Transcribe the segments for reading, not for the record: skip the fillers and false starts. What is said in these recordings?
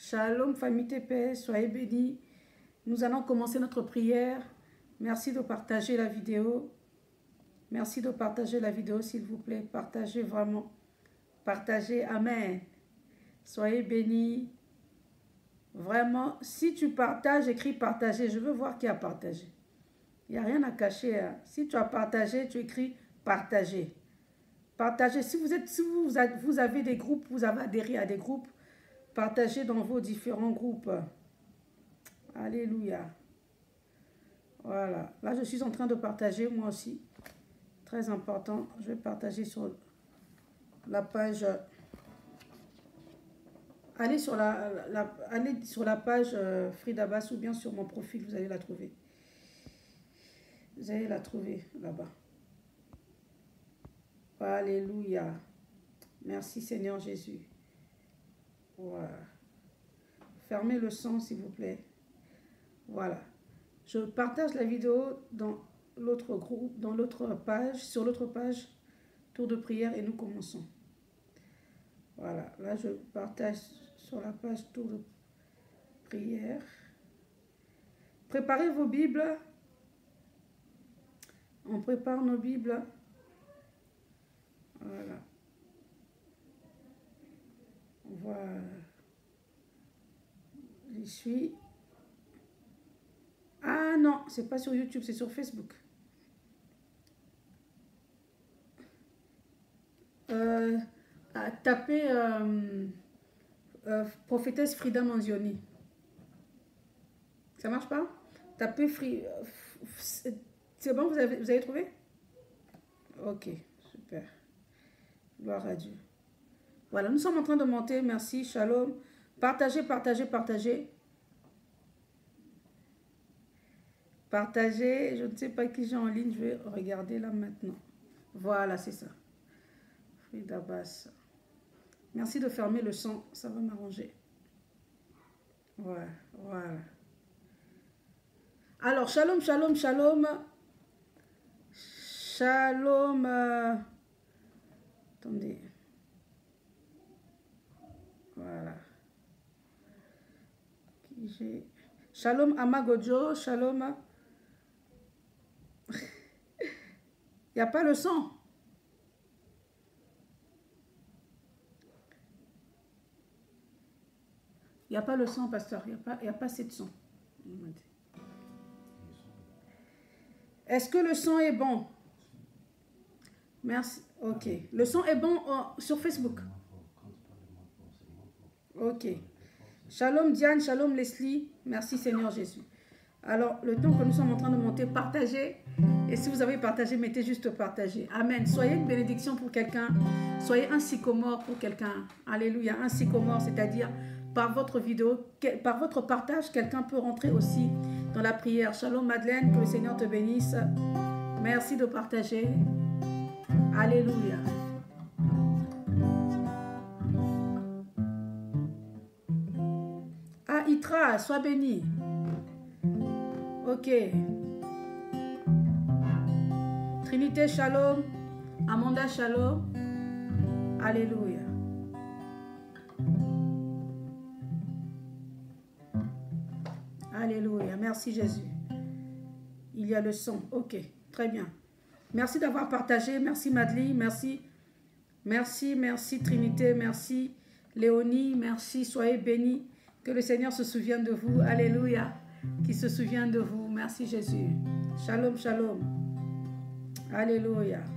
Shalom, famille TPS, soyez bénis. Nous allons commencer notre prière. Merci de partager la vidéo. Merci de partager la vidéo, s'il vous plaît. Partagez vraiment. Partagez. Amen. Soyez bénis. Vraiment, si tu partages, écris partager. Je veux voir qui a partagé. Il n'y a rien à cacher. Hein. Si tu as partagé, tu écris partager. Partagez. Si vous avez des groupes, vous avez adhéré à des groupes, partagez dans vos différents groupes. Alléluia. Voilà. Là, je suis en train de partager moi aussi. Très important. Je vais partager sur la page. Allez sur la page Frida Bass ou bien sur mon profil, vous allez la trouver. Vous allez la trouver là-bas. Alléluia. Merci Seigneur Jésus. Voilà. Fermez le son s'il vous plaît. Voilà. Je partage la vidéo dans l'autre groupe, dans l'autre page, sur l'autre page, tour de prière et nous commençons. Voilà. Là, je partage sur la page tour de prière. Préparez vos Bibles. On prépare nos Bibles. Voilà. Voilà. J'y suis. Ah non, c'est pas sur YouTube, c'est sur Facebook. Tapez prophétesse Frida Manzioni. Ça marche pas? Tapez c'est bon, vous avez trouvé? Ok, super. Gloire à Dieu. Voilà, nous sommes en train de monter. Merci, shalom. Partagez, partagez, partagez. Partagez. Je ne sais pas qui j'ai en ligne. Je vais regarder là maintenant. Voilà, c'est ça. Frida Bass. Merci de fermer le son. Ça va m'arranger. Voilà, voilà. Alors, shalom, shalom, shalom. Shalom. Attendez. Voilà. Shalom Amagojo, shalom. Il n'y a pas le son. Il n'y a pas le son, pasteur. Il n'y a pas assez de son. Est-ce que le son est bon? Merci. Ok. Le son est bon sur Facebook. Ok. Shalom Diane, shalom Leslie. Merci Seigneur Jésus. Alors, le temps que nous sommes en train de monter, partagez. Et si vous avez partagé, mettez juste partager. Amen. Soyez une bénédiction pour quelqu'un. Soyez un sycomore pour quelqu'un. Alléluia. Un sycomore, c'est-à-dire par votre vidéo, par votre partage, quelqu'un peut rentrer aussi dans la prière. Shalom Madeleine, que le Seigneur te bénisse. Merci de partager. Alléluia. Ah, Itra, sois béni. Ok. Trinité, shalom. Amanda, shalom. Alléluia. Alléluia. Merci Jésus. Il y a le son. Ok, très bien. Merci d'avoir partagé. Merci Madeleine. Merci. Merci, merci Trinité. Merci Léonie. Merci. Soyez bénis. Que le Seigneur se souvienne de vous. Alléluia. Qu'il se souvienne de vous. Merci Jésus. Shalom, shalom. Alléluia.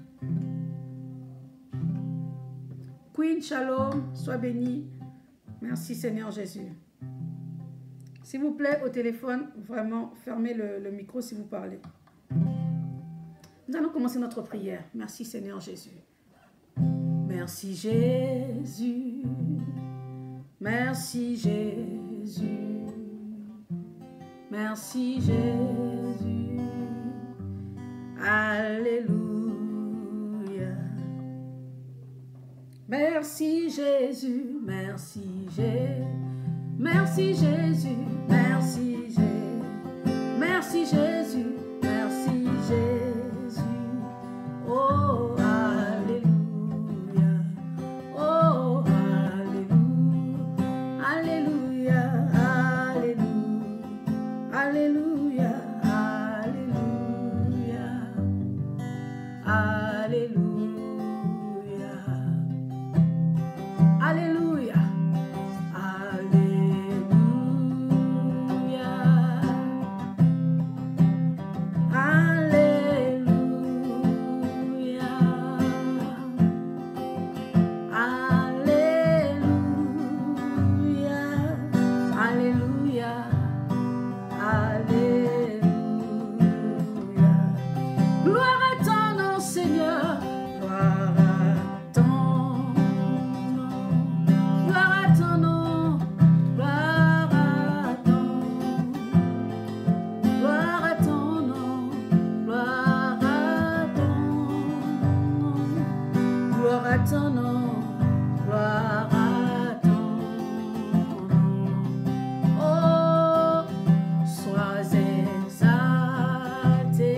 Queen, shalom. Sois béni. Merci Seigneur Jésus. S'il vous plaît, au téléphone, vraiment, fermez le micro si vous parlez. Nous allons commencer notre prière. Merci Seigneur Jésus. Merci Jésus. Merci Jésus. Merci Jésus. Alléluia. Merci Jésus. Merci Jésus. Merci Jésus. Merci Jésus. Merci Jésus. Merci Jésus. Oh, alléluia. Oh, alléluia. Alléluia. ton nom, gloire à ton nom. Oh, sois exalté,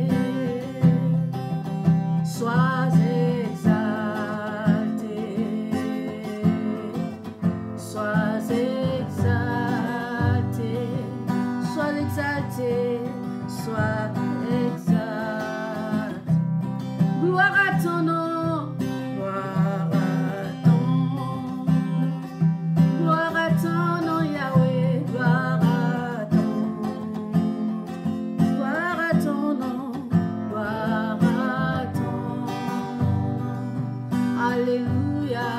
sois exalté, sois exalté, sois exalté, sois exalté. Gloire à ton nom, gloire à ton nom, gloire à ton nom, Yahweh, gloire à ton nom, gloire à ton nom, gloire à ton nom. Alléluia,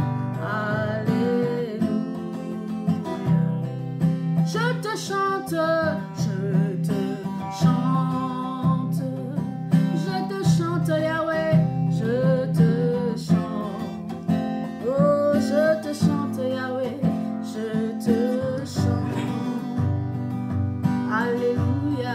alléluia. Je te chante, je te chante, je te chante, Yahweh, je te chante. Oh, je te chante, Yahweh, je te chante. Alléluia,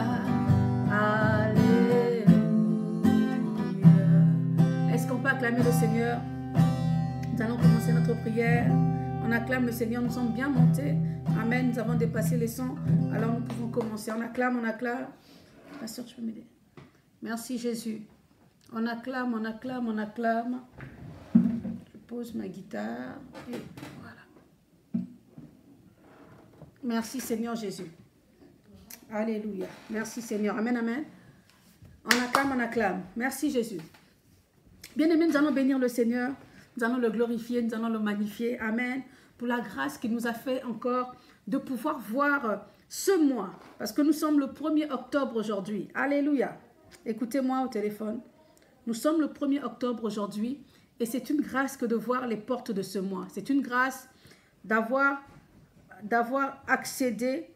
alléluia. Est-ce qu'on peut acclamer le Seigneur? Nous allons commencer notre prière. On acclame le Seigneur, nous sommes bien montés. Amen, nous avons dépassé les 100. Alors nous pouvons commencer. On acclame, on acclame. Pasteur, tu peux m'aider? Merci Jésus. On acclame, on acclame, on acclame. Je pose ma guitare. Et voilà. Merci Seigneur Jésus. Alléluia. Merci Seigneur. Amen, amen. On acclame, on acclame. Merci Jésus. Bien-aimés, nous allons bénir le Seigneur. Nous allons le glorifier, nous allons le magnifier. Amen. Pour la grâce qu'il nous a fait encore de pouvoir voir ce mois. Parce que nous sommes le 1er octobre aujourd'hui. Alléluia. Écoutez-moi au téléphone. Nous sommes le 1er octobre aujourd'hui. Et c'est une grâce que de voir les portes de ce mois. C'est une grâce d'avoir accédé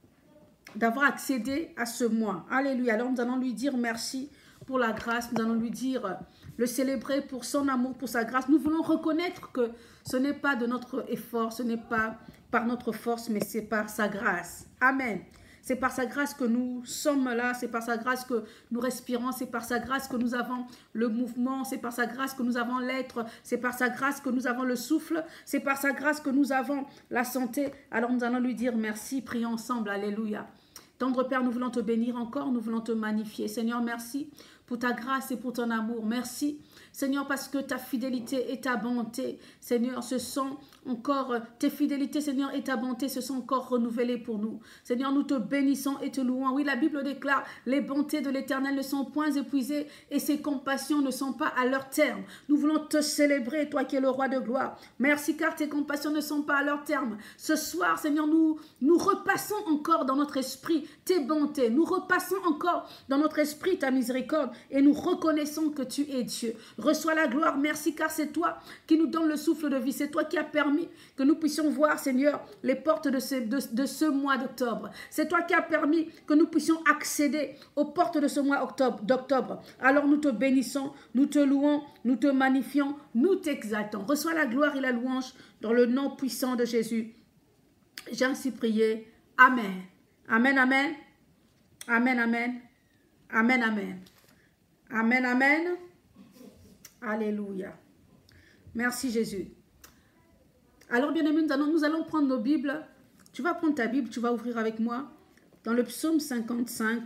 à ce mois. Alléluia. Alors nous allons lui dire merci pour la grâce. Nous allons lui dire, le célébrer pour son amour, pour sa grâce. Nous voulons reconnaître que ce n'est pas de notre effort, ce n'est pas par notre force, mais c'est par sa grâce. Amen. C'est par sa grâce que nous sommes là, c'est par sa grâce que nous respirons, c'est par sa grâce que nous avons le mouvement, c'est par sa grâce que nous avons l'être, c'est par sa grâce que nous avons le souffle, c'est par sa grâce que nous avons la santé. Alors nous allons lui dire merci, prions ensemble, alléluia. Tendre Père, nous voulons te bénir encore, nous voulons te magnifier. Seigneur, merci pour ta grâce et pour ton amour. Merci, Seigneur, parce que ta fidélité et ta bonté, Seigneur, ce sont encore, tes fidélités, Seigneur, et ta bonté se sont encore renouvelées pour nous. Seigneur, nous te bénissons et te louons. Oui, la Bible déclare, les bontés de l'Éternel ne sont point épuisées et ses compassions ne sont pas à leur terme. Nous voulons te célébrer, toi qui es le roi de gloire. Merci, car tes compassions ne sont pas à leur terme. Ce soir, Seigneur, nous repassons encore dans notre esprit tes bontés. Nous repassons encore dans notre esprit ta miséricorde et nous reconnaissons que tu es Dieu. Reçois la gloire, merci, car c'est toi qui nous donne le souffle de vie. C'est toi qui as permis que nous puissions voir, Seigneur, les portes de ce mois d'octobre. C'est toi qui as permis que nous puissions accéder aux portes de ce mois d'octobre. Alors nous te bénissons, nous te louons, nous te magnifions, nous t'exaltons. Reçois la gloire et la louange dans le nom puissant de Jésus. J'ai ainsi prié. Amen. Amen, amen. Amen, amen. Amen, amen. Amen, amen. Alléluia. Merci Jésus. Alors bien aimé, nous allons prendre nos Bibles. Tu vas prendre ta Bible, tu vas ouvrir avec moi dans le psaume 55.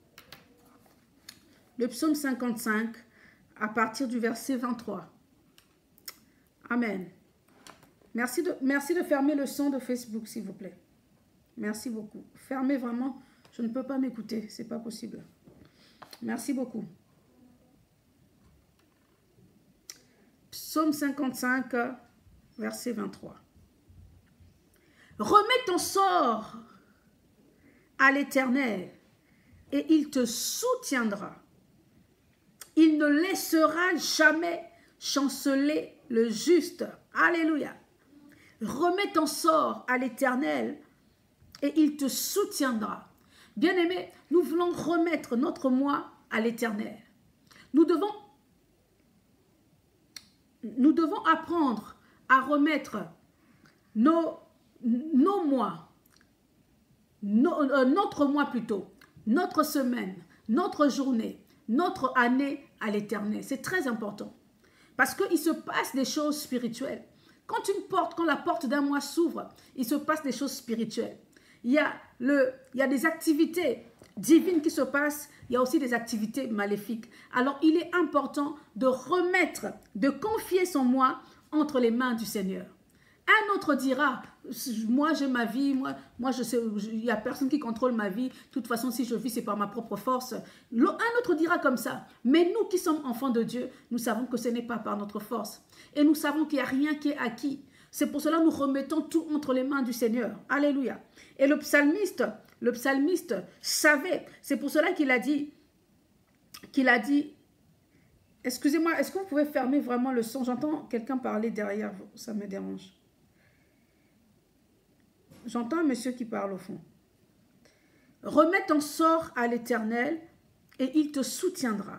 Le psaume 55 à partir du verset 23. Amen. Merci de fermer le son de Facebook, s'il vous plaît. Merci beaucoup. Fermez vraiment. Je ne peux pas m'écouter. Ce n'est pas possible. Merci beaucoup. Psaume 55, verset 23. Remets ton sort à l'Éternel et il te soutiendra. Il ne laissera jamais chanceler le juste. Alléluia. Remets ton sort à l'Éternel et il te soutiendra. Bien-aimés, nous voulons remettre notre moi à l'Éternel. Nous devons apprendre à remettre notre mois plutôt, notre semaine, notre journée, notre année à l'Éternel. C'est très important. Parce qu'il se passe des choses spirituelles. Quand la porte d'un mois s'ouvre, il se passe des choses spirituelles. Il y a des activités divines qui se passent, il y a aussi des activités maléfiques. Alors, il est important de remettre, de confier son moi entre les mains du Seigneur. Un autre dira, moi j'ai ma vie, moi je sais, il n'y a personne qui contrôle ma vie, de toute façon si je vis c'est par ma propre force. Un autre dira comme ça, mais nous qui sommes enfants de Dieu, nous savons que ce n'est pas par notre force. Et nous savons qu'il n'y a rien qui est acquis. C'est pour cela que nous remettons tout entre les mains du Seigneur. Alléluia. Et le psalmiste savait, c'est pour cela qu'il a dit, excusez-moi, est-ce que vous pouvez fermer vraiment le son? J'entends quelqu'un parler derrière vous, ça me dérange. J'entends un monsieur qui parle au fond. Remets ton sort à l'Éternel et il te soutiendra.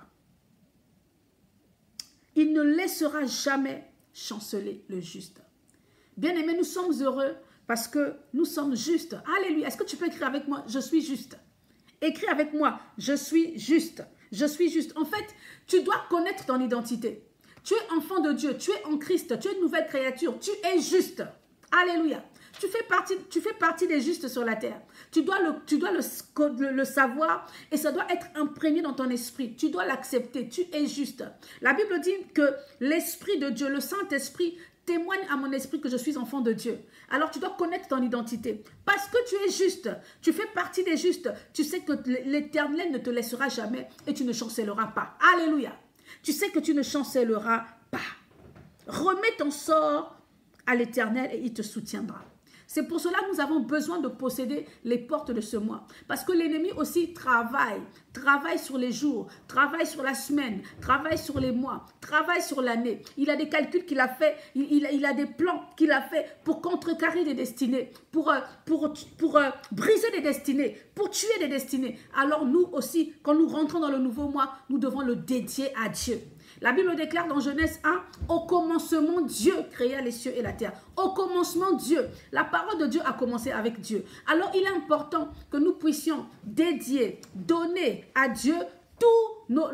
Il ne laissera jamais chanceler le juste. Bien-aimés, nous sommes heureux parce que nous sommes justes. Alléluia. Est-ce que tu peux écrire avec moi? Je suis juste. Écris avec moi. Je suis juste. Je suis juste. En fait, tu dois connaître ton identité. Tu es enfant de Dieu. Tu es en Christ. Tu es une nouvelle créature. Tu es juste. Alléluia. Tu fais partie des justes sur la terre. Tu dois le savoir et ça doit être imprégné dans ton esprit. Tu dois l'accepter. Tu es juste. La Bible dit que l'Esprit de Dieu, le Saint-Esprit, témoigne à mon esprit que je suis enfant de Dieu. Alors tu dois connaître ton identité. Parce que tu es juste, tu fais partie des justes. Tu sais que l'Éternel ne te laissera jamais et tu ne chancelleras pas. Alléluia. Tu sais que tu ne chancelleras pas. Remets ton sort à l'Éternel et il te soutiendra. C'est pour cela que nous avons besoin de posséder les portes de ce mois. Parce que l'ennemi aussi travaille sur les jours, travaille sur la semaine, travaille sur les mois, travaille sur l'année. Il a des calculs qu'il a fait, il a des plans qu'il a fait pour contrecarrer des destinées, pour briser des destinées, pour tuer des destinées. Alors nous aussi, quand nous rentrons dans le nouveau mois, nous devons le dédier à Dieu. La Bible déclare dans Genèse 1, au commencement, Dieu créa les cieux et la terre. Au commencement, Dieu. La parole de Dieu a commencé avec Dieu. Alors, il est important que nous puissions dédier, donner à Dieu nos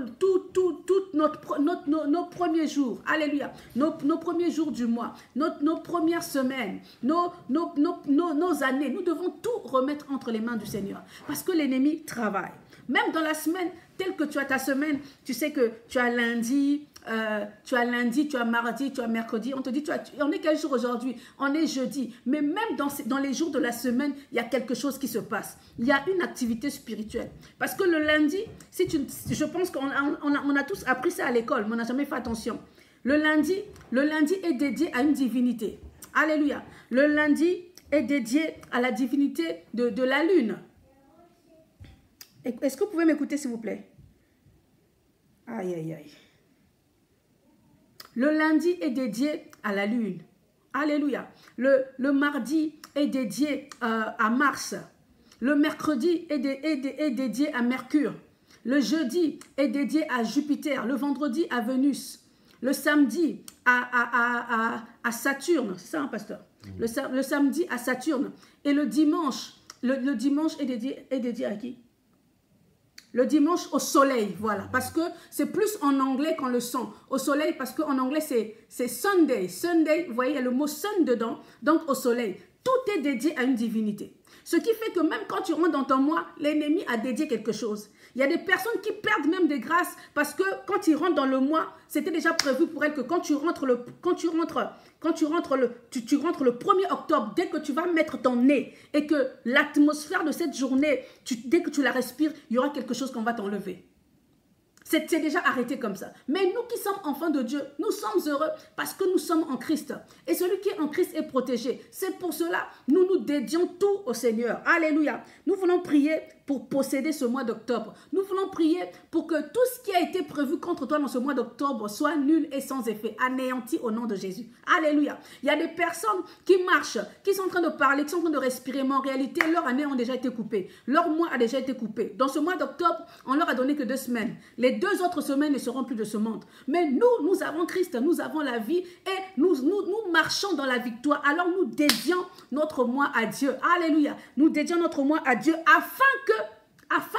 premiers jours. Alléluia. Nos premiers jours du mois, nos premières semaines, nos années. Nous devons tout remettre entre les mains du Seigneur. Parce que l'ennemi travaille. Même dans la semaine, telle que tu as ta semaine, tu sais que tu as lundi, tu as mardi, tu as mercredi. On te dit, on est quel jour aujourd'hui? On est jeudi. Mais même dans les jours de la semaine, il y a quelque chose qui se passe. Il y a une activité spirituelle. Parce que le lundi, je pense qu'on a tous appris ça à l'école, mais on n'a jamais fait attention. Le lundi est dédié à une divinité. Alléluia. Le lundi est dédié à la divinité de la lune. Est-ce que vous pouvez m'écouter, s'il vous plaît? Aïe, aïe, aïe. Le lundi est dédié à la lune. Alléluia. Le mardi est dédié à Mars. Le mercredi est dédié à Mercure. Le jeudi est dédié à Jupiter. Le vendredi à Vénus. Le samedi à Saturne. C'est ça, hein, pasteur? Le samedi à Saturne. Et le dimanche est dédié à qui? Le dimanche au soleil, voilà. Parce que c'est plus en anglais qu'on le sent. Au soleil, parce qu'en anglais, c'est Sunday. Sunday, vous voyez, il y a le mot sun dedans. Donc, au soleil. Tout est dédié à une divinité. Ce qui fait que même quand tu rentres dans ton mois, l'ennemi a dédié quelque chose. Il y a des personnes qui perdent même des grâces parce que quand ils rentrent dans le mois, c'était déjà prévu pour elles que quand tu rentres le 1er octobre, dès que tu vas mettre ton nez et que l'atmosphère de cette journée, dès que tu la respires, il y aura quelque chose qu'on va t'enlever. C'est déjà arrêté comme ça. Mais nous qui sommes enfants de Dieu, nous sommes heureux parce que nous sommes en Christ. Et celui qui est en Christ est protégé. C'est pour cela que nous nous dédions tout au Seigneur. Alléluia. Nous voulons prier pour posséder ce mois d'octobre. Nous voulons prier pour que tout ce qui a été prévu contre toi dans ce mois d'octobre soit nul et sans effet, anéanti au nom de Jésus. Alléluia. Il y a des personnes qui marchent, qui sont en train de parler, qui sont en train de respirer, mais en réalité, leur année a déjà été coupée. Leur mois a déjà été coupé. Dans ce mois d'octobre, on leur a donné que 2 semaines. Les 2 autres semaines ne seront plus de ce monde. Mais nous avons Christ, nous avons la vie et nous marchons dans la victoire. Alors nous dédions notre mois à Dieu. Alléluia. Nous dédions notre mois à Dieu afin que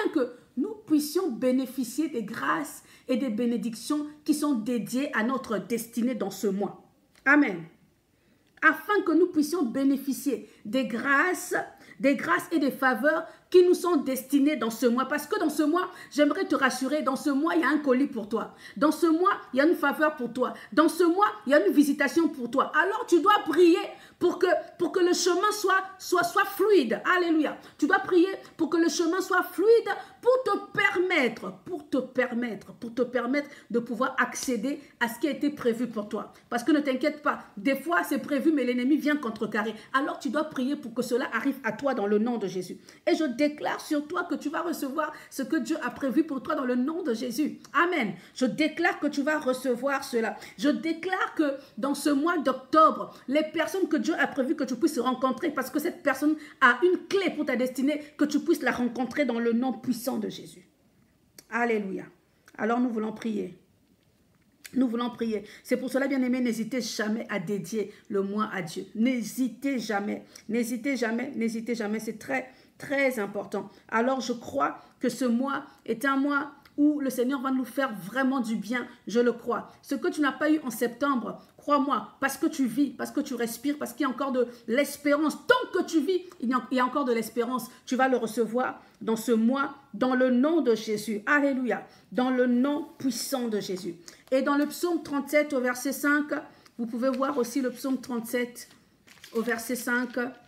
nous puissions bénéficier des grâces et des bénédictions qui sont dédiées à notre destinée dans ce mois. Amen. Afin que nous puissions bénéficier des grâces et des faveurs qui nous sont destinées dans ce mois. Parce que dans ce mois, j'aimerais te rassurer, dans ce mois, il y a un colis pour toi. Dans ce mois, il y a une faveur pour toi. Dans ce mois, il y a une visitation pour toi. Alors, tu dois prier pour que le chemin soit fluide. Alléluia. Tu dois prier pour que le chemin soit fluide pour te permettre de pouvoir accéder à ce qui a été prévu pour toi. Parce que ne t'inquiète pas, des fois c'est prévu, mais l'ennemi vient contrecarrer. Alors tu dois prier pour que cela arrive à toi dans le nom de Jésus. Et je déclare sur toi que tu vas recevoir ce que Dieu a prévu pour toi dans le nom de Jésus. Amen. Je déclare que tu vas recevoir cela. Je déclare que dans ce mois d'octobre, les personnes que Dieu a prévu que tu puisses rencontrer, parce que cette personne a une clé pour ta destinée, que tu puisses la rencontrer dans le nom puissant de Jésus. Alléluia. Alors nous voulons prier. Nous voulons prier. C'est pour cela, bien-aimés, n'hésitez jamais à dédier le mois à Dieu. N'hésitez jamais. N'hésitez jamais. N'hésitez jamais. C'est très, très important. Alors, je crois que ce mois est un mois où le Seigneur va nous faire vraiment du bien. Je le crois. Ce que tu n'as pas eu en septembre, crois-moi, parce que tu vis, parce que tu respires, parce qu'il y a encore de l'espérance. Tant que tu vis, il y a encore de l'espérance. Tu vas le recevoir dans ce mois, dans le nom de Jésus. Alléluia. Dans le nom puissant de Jésus. Et dans le psaume 37 au verset 5, vous pouvez voir aussi le psaume 37 au verset 5.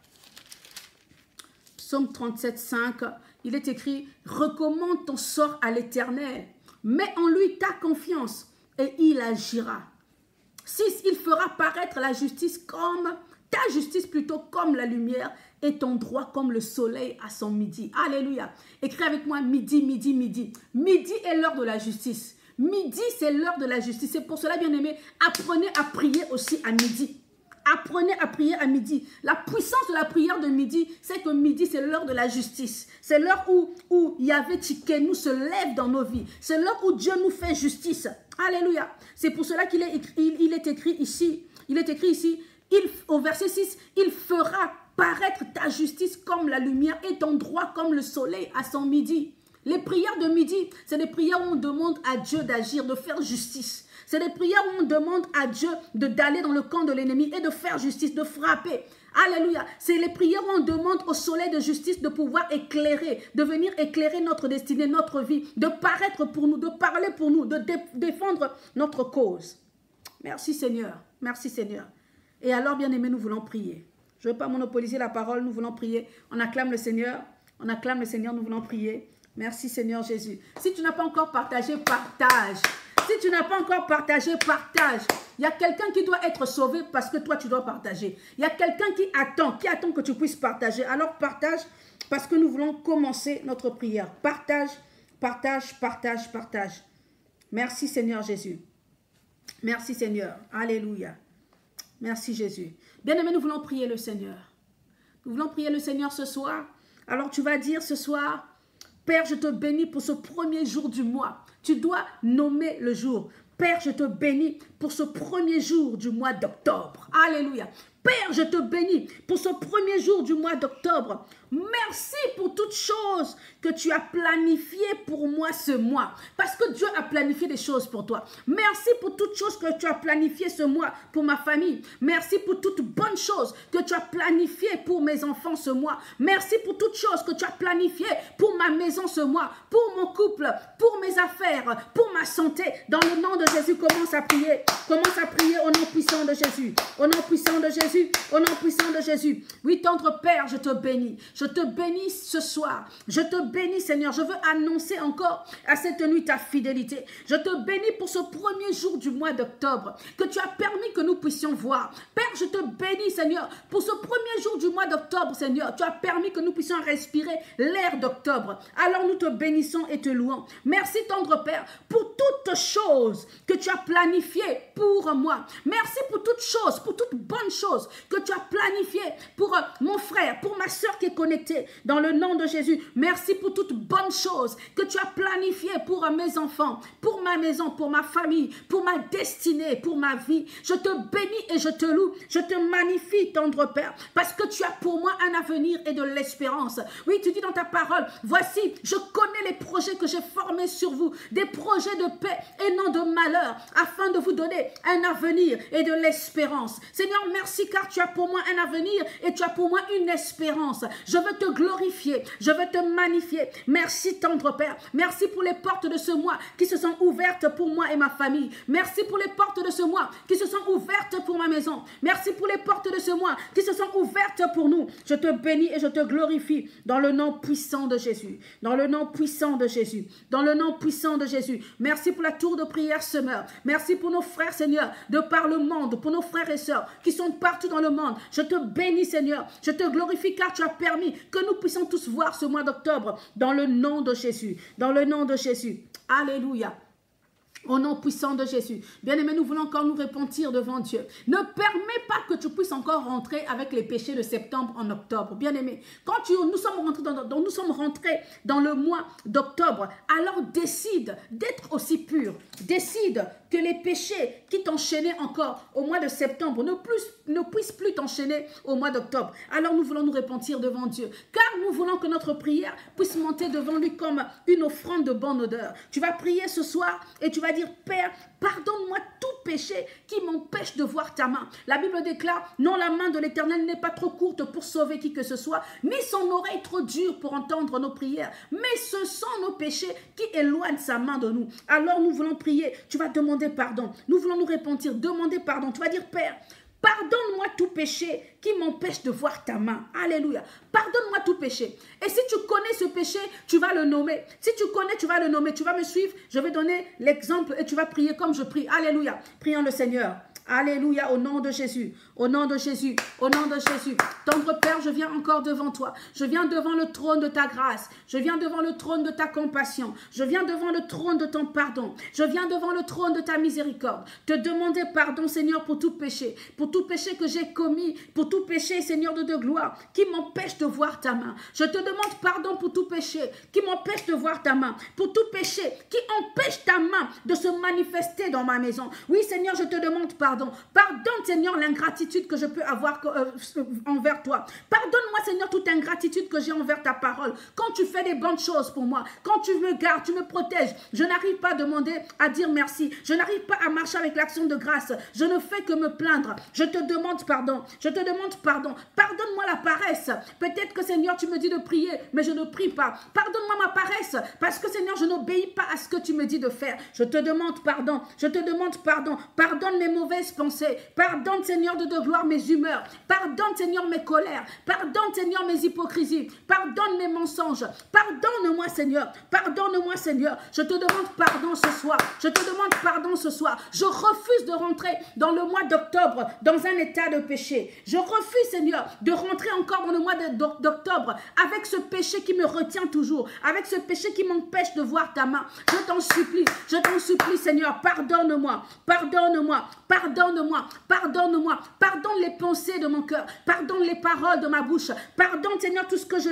Psaume 37, 5. Il est écrit, recommande ton sort à l'Éternel. Mets en lui ta confiance et il agira. 6. Il fera paraître la justice comme, ta justice plutôt comme la lumière et ton droit comme le soleil à son midi. Alléluia. Écris avec moi midi, midi, midi. Midi est l'heure de la justice. Midi, c'est l'heure de la justice. C'est pour cela, bien-aimés, apprenez à prier aussi à midi. Apprenez à prier à midi. La puissance de la prière de midi, c'est que midi, c'est l'heure de la justice. C'est l'heure où Yahvé Tsidkenu se lève dans nos vies. C'est l'heure où Dieu nous fait justice. Alléluia. C'est pour cela qu'il est écrit ici. Il est écrit ici, au verset 6, il fera paraître ta justice comme la lumière et ton droit comme le soleil à son midi. Les prières de midi, c'est des prières où on demande à Dieu d'agir, de faire justice. C'est des prières où on demande à Dieu d'aller dans le camp de l'ennemi et de faire justice, de frapper. Alléluia. C'est les prières où on demande au soleil de justice de pouvoir éclairer, de venir éclairer notre destinée, notre vie, de paraître pour nous, de parler pour nous, de défendre notre cause. Merci Seigneur. Merci Seigneur. Et alors, bien-aimés, nous voulons prier. Je ne veux pas monopoliser la parole, nous voulons prier. On acclame le Seigneur. On acclame le Seigneur, nous voulons prier. Merci Seigneur Jésus. Si tu n'as pas encore partagé, partage. Si tu n'as pas encore partagé, partage. Il y a quelqu'un qui doit être sauvé parce que toi, tu dois partager. Il y a quelqu'un qui attend que tu puisses partager. Alors partage parce que nous voulons commencer notre prière. Partage, partage, partage, partage. Merci Seigneur Jésus. Merci Seigneur. Alléluia. Merci Jésus. Bien-aimés, nous voulons prier le Seigneur. Nous voulons prier le Seigneur ce soir. Alors tu vas dire ce soir, Père, je te bénis pour ce premier jour du mois. Tu dois nommer le jour. Père, je te bénis pour ce premier jour du mois d'octobre. Alléluia. Père, je te bénis pour ce premier jour du mois d'octobre. Merci pour toutes choses que tu as planifiées pour moi ce mois. Parce que Dieu a planifié des choses pour toi. Merci pour toutes choses que tu as planifiées ce mois pour ma famille. Merci pour toutes bonnes choses que tu as planifiées pour mes enfants ce mois. Merci pour toutes choses que tu as planifiées pour ma maison ce mois, pour mon couple, pour mes affaires, pour ma santé. Dans le nom de Jésus, commence à prier. Commence à prier au nom puissant de Jésus. Au nom puissant de Jésus. Au nom puissant de Jésus. Oui, tendre Père, je te bénis. Je te bénis ce soir. Je te bénis, Seigneur. Je veux annoncer encore à cette nuit ta fidélité. Je te bénis pour ce premier jour du mois d'octobre que tu as permis que nous puissions voir. Père, je te bénis, Seigneur, pour ce premier jour du mois d'octobre, Seigneur. Tu as permis que nous puissions respirer l'air d'octobre. Alors nous te bénissons et te louons. Merci, tendre Père, pour toutes choses que tu as planifiées pour moi. Merci pour toutes choses, pour toutes bonnes choses que tu as planifiées pour mon frère, pour ma soeur qui est connectée dans le nom de Jésus. Merci pour toutes bonnes choses que tu as planifiées pour mes enfants, pour ma maison, pour ma famille, pour ma destinée, pour ma vie. Je te bénis et je te loue je te magnifie, tendre Père, parce que tu as pour moi un avenir et de l'espérance. Oui, tu dis dans ta parole, voici, je connais les projets que j'ai formés sur vous, des projets de paix et non de malheur, afin de vous donner un avenir et de l'espérance. Seigneur, merci car tu as pour moi un avenir et tu as pour moi une espérance. Je veux te glorifier, je veux te magnifier. Merci, tendre Père. Merci pour les portes de ce mois qui se sont ouvertes pour moi et ma famille. Merci pour les portes de ce mois qui se sont ouvertes pour ma maison. Merci pour les portes de ce mois qui se sont ouvertes pour nous. Je te bénis et je te glorifie dans le nom puissant de Jésus. Dans le nom puissant de Jésus. Dans le nom puissant de Jésus. Merci pour la tour de prière semeur. Merci pour nos frères, Seigneur, de par le monde, pour nos frères et sœurs qui sont partout dans le monde. Je te bénis, Seigneur. Je te glorifie car tu as permis que nous puissions tous voir ce mois d'octobre dans le nom de Jésus. Dans le nom de Jésus. Alléluia. Au nom puissant de Jésus. Bien-aimés, nous voulons encore nous repentir devant Dieu. Ne permets pas que tu puisses encore rentrer avec les péchés de septembre en octobre. Bien-aimés, quand nous sommes rentrés dans le mois d'octobre, alors décide d'être aussi pur. Décide que les péchés qui t'enchaînaient encore au mois de septembre ne puissent plus t'enchaîner au mois d'octobre. Alors nous voulons nous repentir devant Dieu. Car nous voulons que notre prière puisse monter devant lui comme une offrande de bonne odeur. Tu vas prier ce soir et tu vas dire, Père, pardonne-moi tout péché qui m'empêche de voir ta main. La Bible déclare, non, la main de l'Éternel n'est pas trop courte pour sauver qui que ce soit, ni son oreille trop dure pour entendre nos prières. Mais ce sont nos péchés qui éloignent sa main de nous. Alors nous voulons prier, tu vas demander pardon. Nous voulons nous repentir, demander pardon. Tu vas dire, Père, pardonne-moi tout péché qui m'empêche de voir ta main. Alléluia. Pardonne-moi tout péché. Et si tu connais ce péché, tu vas le nommer. Si tu connais, tu vas le nommer. Tu vas me suivre. Je vais donner l'exemple et tu vas prier comme je prie. Alléluia. Prions le Seigneur. Alléluia, au nom de Jésus, au nom de Jésus, au nom de Jésus. Tendre Père, je viens encore devant toi. Je viens devant le trône de ta grâce. Je viens devant le trône de ta compassion. Je viens devant le trône de ton pardon. Je viens devant le trône de ta miséricorde. Te demander pardon, Seigneur, pour tout péché que j'ai commis, pour tout péché, Seigneur de gloire, qui m'empêche de voir ta main. Je te demande pardon pour tout péché qui m'empêche de voir ta main, pour tout péché qui empêche ta main de se manifester dans ma maison. Oui, Seigneur, je te demande pardon. Pardonne, Seigneur, l'ingratitude que je peux avoir envers toi. Pardonne-moi, Seigneur, toute ingratitude que j'ai envers ta parole. Quand tu fais des bonnes choses pour moi, quand tu me gardes, tu me protèges, je n'arrive pas à demander, à dire merci. Je n'arrive pas à marcher avec l'action de grâce. Je ne fais que me plaindre. Je te demande pardon. Je te demande pardon. Pardonne-moi la paresse. Peut-être que, Seigneur, tu me dis de prier, mais je ne prie pas. Pardonne-moi ma paresse, parce que, Seigneur, je n'obéis pas à ce que tu me dis de faire. Je te demande pardon. Je te demande pardon. Pardonne mes mauvaises pensées. Pardonne, Seigneur, de gloire mes humeurs. Pardonne, Seigneur, mes colères. Pardonne, Seigneur, mes hypocrisies. Pardonne mes mensonges. Pardonne-moi, Seigneur. Pardonne-moi, Seigneur. Je te demande pardon ce soir. Je te demande pardon ce soir. Je refuse de rentrer dans le mois d'octobre dans un état de péché. Je refuse, Seigneur, de rentrer encore dans le mois d'octobre avec ce péché qui me retient toujours, avec ce péché qui m'empêche de voir ta main. Je t'en supplie, Seigneur, pardonne-moi, pardonne-moi, pardonne-moi, pardonne-moi, pardonne les pensées de mon cœur, pardonne les paroles de ma bouche, pardonne, Seigneur, tout ce que je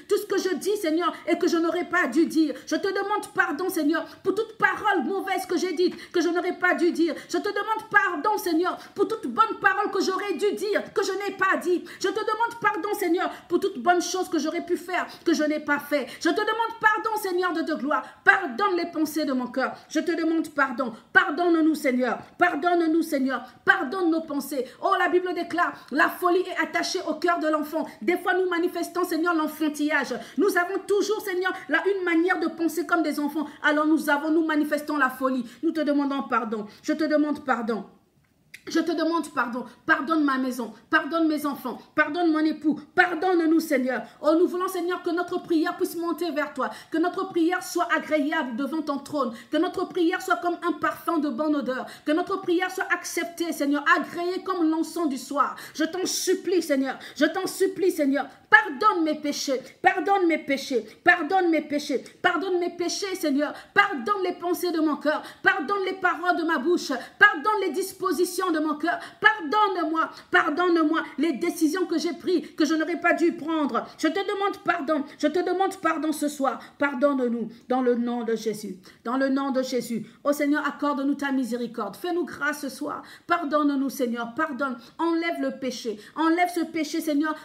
dis, Seigneur, et que je n'aurais pas dû dire. Je te demande pardon, Seigneur, pour toute parole mauvaise que j'ai dite, que je n'aurais pas dû dire. Je te demande pardon, Seigneur, pour toute bonne parole que j'aurais dû dire, que je n'ai pas dit. Je te demande pardon, Seigneur, pour toute bonne chose que j'aurais pu faire, que je n'ai pas fait. Je te demande pardon, Seigneur de gloire. Pardonne les pensées de mon cœur. Je te demande pardon. Pardonne-nous, Seigneur. Pardonne-nous, Seigneur. Pardonne nos pensées. Oh, la Bible déclare, la folie est attachée au cœur de l'enfant. Des fois, nous manifestons, Seigneur, l'enfantillage. Nous avons toujours, Seigneur, là, une manière de penser comme des enfants. Alors, nous manifestons la folie. Nous te demandons pardon. Je te demande pardon. Je te demande pardon. Pardonne ma maison. Pardonne mes enfants. Pardonne mon époux. Pardonne-nous, Seigneur. Oh, nous voulons, Seigneur, que notre prière puisse monter vers toi. Que notre prière soit agréable devant ton trône. Que notre prière soit comme un parfum de bonne odeur. Que notre prière soit acceptée, Seigneur. Agréée comme l'encens du soir. Je t'en supplie, Seigneur. Je t'en supplie, Seigneur. Pardonne mes péchés, pardonne mes péchés, pardonne mes péchés, pardonne mes péchés, Seigneur. Pardonne les pensées de mon cœur, pardonne les paroles de ma bouche, pardonne les dispositions de mon cœur. Pardonne-moi, pardonne-moi les décisions que j'ai prises, que je n'aurais pas dû prendre. Je te demande pardon, je te demande pardon ce soir. Pardonne-nous dans le nom de Jésus, dans le nom de Jésus. Oh Seigneur, accorde-nous ta miséricorde. Fais-nous grâce ce soir. Pardonne-nous, Seigneur, pardonne. Enlève le péché. Enlève ce péché, Seigneur,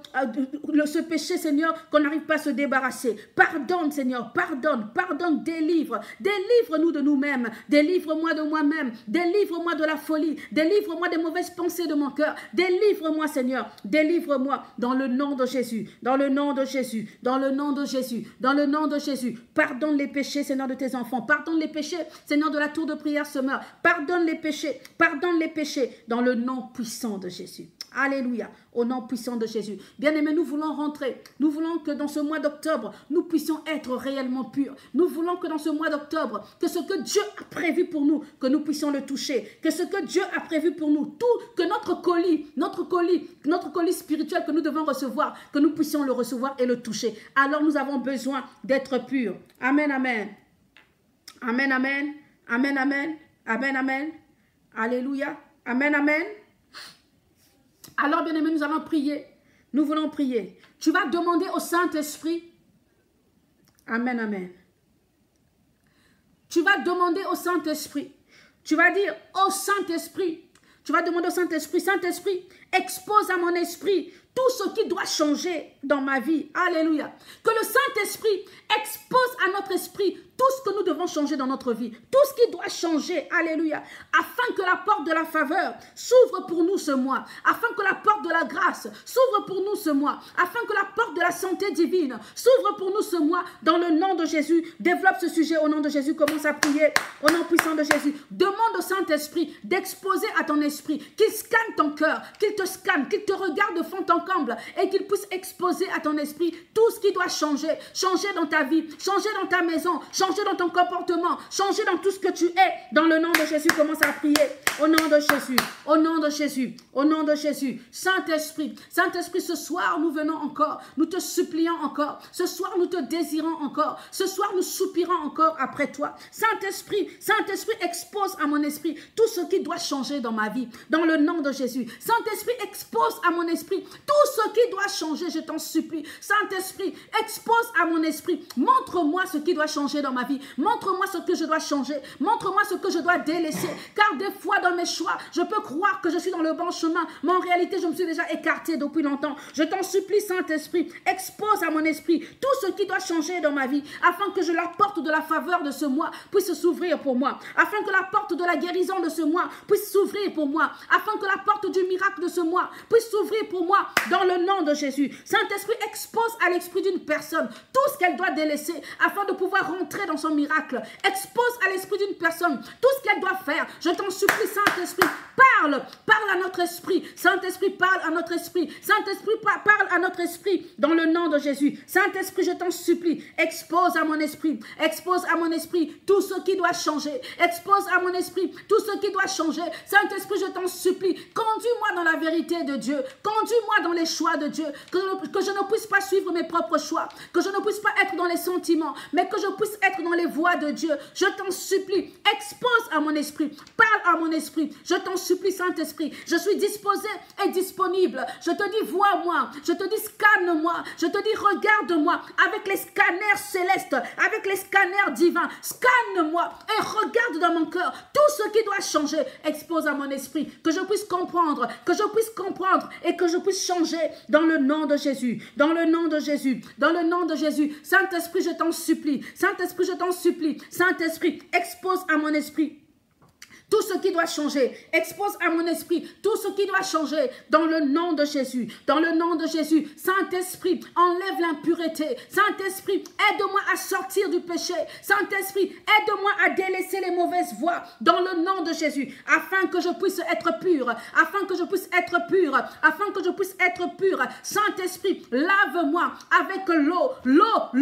ce péché, Seigneur, qu'on n'arrive pas à se débarrasser. Pardonne, Seigneur, pardonne, pardonne, délivre. Délivre-nous de nous-mêmes. Délivre-moi de moi-même. Délivre-moi de la folie. Délivre-moi des mauvaises pensées de mon cœur. Délivre-moi, Seigneur. Délivre-moi dans le nom de Jésus. Dans le nom de Jésus. Dans le nom de Jésus. Dans le nom de Jésus. Pardonne les péchés, Seigneur, de tes enfants. Pardonne les péchés, Seigneur, de la tour de prière Semeur. Pardonne les péchés. Pardonne les péchés dans le nom puissant de Jésus. Alléluia, au nom puissant de Jésus. Bien-aimés, nous voulons rentrer. Nous voulons que dans ce mois d'octobre, nous puissions être réellement purs. Nous voulons que dans ce mois d'octobre, que ce que Dieu a prévu pour nous, que nous puissions le toucher. Que ce que Dieu a prévu pour nous, tout, que notre colis spirituel que nous devons recevoir, que nous puissions le recevoir et le toucher. Alors nous avons besoin d'être purs. Amen, amen. Amen, amen. Amen, amen. Amen, amen. Alléluia. Amen, amen. Alors, bien-aimés, nous allons prier. Nous voulons prier. Tu vas demander au Saint-Esprit. Amen, amen. Tu vas demander au Saint-Esprit. Tu vas dire au Saint-Esprit. Tu vas demander au Saint-Esprit. Saint-Esprit, expose à mon esprit tout ce qui doit changer dans ma vie. Alléluia. Que le Saint-Esprit expose à notre esprit tout ce que nous devons changer dans notre vie. Tout ce qui doit changer. Alléluia. Afin que la porte de la faveur s'ouvre pour nous ce mois. Afin que la porte de la grâce s'ouvre pour nous ce mois. Afin que la porte de la santé divine s'ouvre pour nous ce mois. Dans le nom de Jésus. Développe ce sujet au nom de Jésus. Commence à prier au nom puissant de Jésus. Demande au Saint-Esprit d'exposer à ton esprit. Qu'il scanne ton cœur. Qu'il te scanne. Qu'il te regarde de fond en comble. Et qu'il puisse exposer à ton esprit tout ce qui doit changer. Changer dans ta vie. Changer dans ta maison. Changer dans ton comportement, changer dans tout ce que tu es. Dans le nom de Jésus, commence à prier. Au nom de Jésus, au nom de Jésus, au nom de Jésus. Saint-Esprit, Saint-Esprit, ce soir, nous venons encore. Nous te supplions encore. Ce soir, nous te désirons encore. Ce soir, nous soupirons encore après toi. Saint-Esprit, Saint-Esprit, expose à mon esprit tout ce qui doit changer dans ma vie. Dans le nom de Jésus. Saint-Esprit, expose à mon esprit tout ce qui doit changer, je t'en supplie. Saint-Esprit, expose à mon esprit. Montre-moi ce qui doit changer dans ma vie. Montre-moi ce que je dois changer. Montre-moi ce que je dois délaisser. Car des fois dans mes choix, je peux croire que je suis dans le bon chemin. Mais en réalité, je me suis déjà écarté depuis longtemps. Je t'en supplie, Saint-Esprit, expose à mon esprit tout ce qui doit changer dans ma vie. Afin que la porte de la faveur de ce mois puisse s'ouvrir pour moi. Afin que la porte de la guérison de ce mois puisse s'ouvrir pour moi. Afin que la porte du miracle de ce mois puisse s'ouvrir pour moi. Dans le nom de Jésus. Saint-Esprit, expose à l'esprit d'une personne tout ce qu'elle doit délaisser. Afin de pouvoir rentrer dans son miracle. Expose à l'esprit d'une personne tout ce qu'elle doit faire. Je t'en supplie, Saint-Esprit, parle à notre esprit. Saint-Esprit, parle à notre esprit. Saint-Esprit, parle à notre esprit dans le nom de Jésus. Saint-Esprit, je t'en supplie, expose à mon esprit tout ce qui doit changer. Expose à mon esprit tout ce qui doit changer. Saint-Esprit, je t'en supplie, conduis-moi dans la vérité de Dieu. Conduis-moi dans les choix de Dieu. Que je ne puisse pas suivre mes propres choix. Que je ne puisse pas être dans les sentiments, mais que je puisse être dans les voies de Dieu. Je t'en supplie, expose à mon esprit, parle à mon esprit. Je t'en supplie, Saint-Esprit, je suis disposé et disponible. Je te dis, vois-moi. Je te dis, scanne-moi. Je te dis, regarde-moi avec les scanners célestes, avec les scanners divins. Scanne-moi et regarde dans mon cœur tout ce qui doit changer. Expose à mon esprit, que je puisse comprendre et que je puisse changer dans le nom de Jésus. Dans le nom de Jésus. Dans le nom de Jésus. Saint-Esprit, je t'en supplie. Saint-Esprit, je t'en supplie. Saint-Esprit, expose à mon esprit tout ce qui doit changer. Expose à mon esprit tout ce qui doit changer dans le nom de Jésus. Dans le nom de Jésus. Saint-Esprit, enlève l'impureté. Saint-Esprit, aide-moi à sortir du péché. Saint-Esprit, aide-moi à délaisser les mauvaises voies dans le nom de Jésus. Afin que je puisse être pur. Afin que je puisse être pur. Afin que je puisse être pur. Saint-Esprit, lave-moi avec l'eau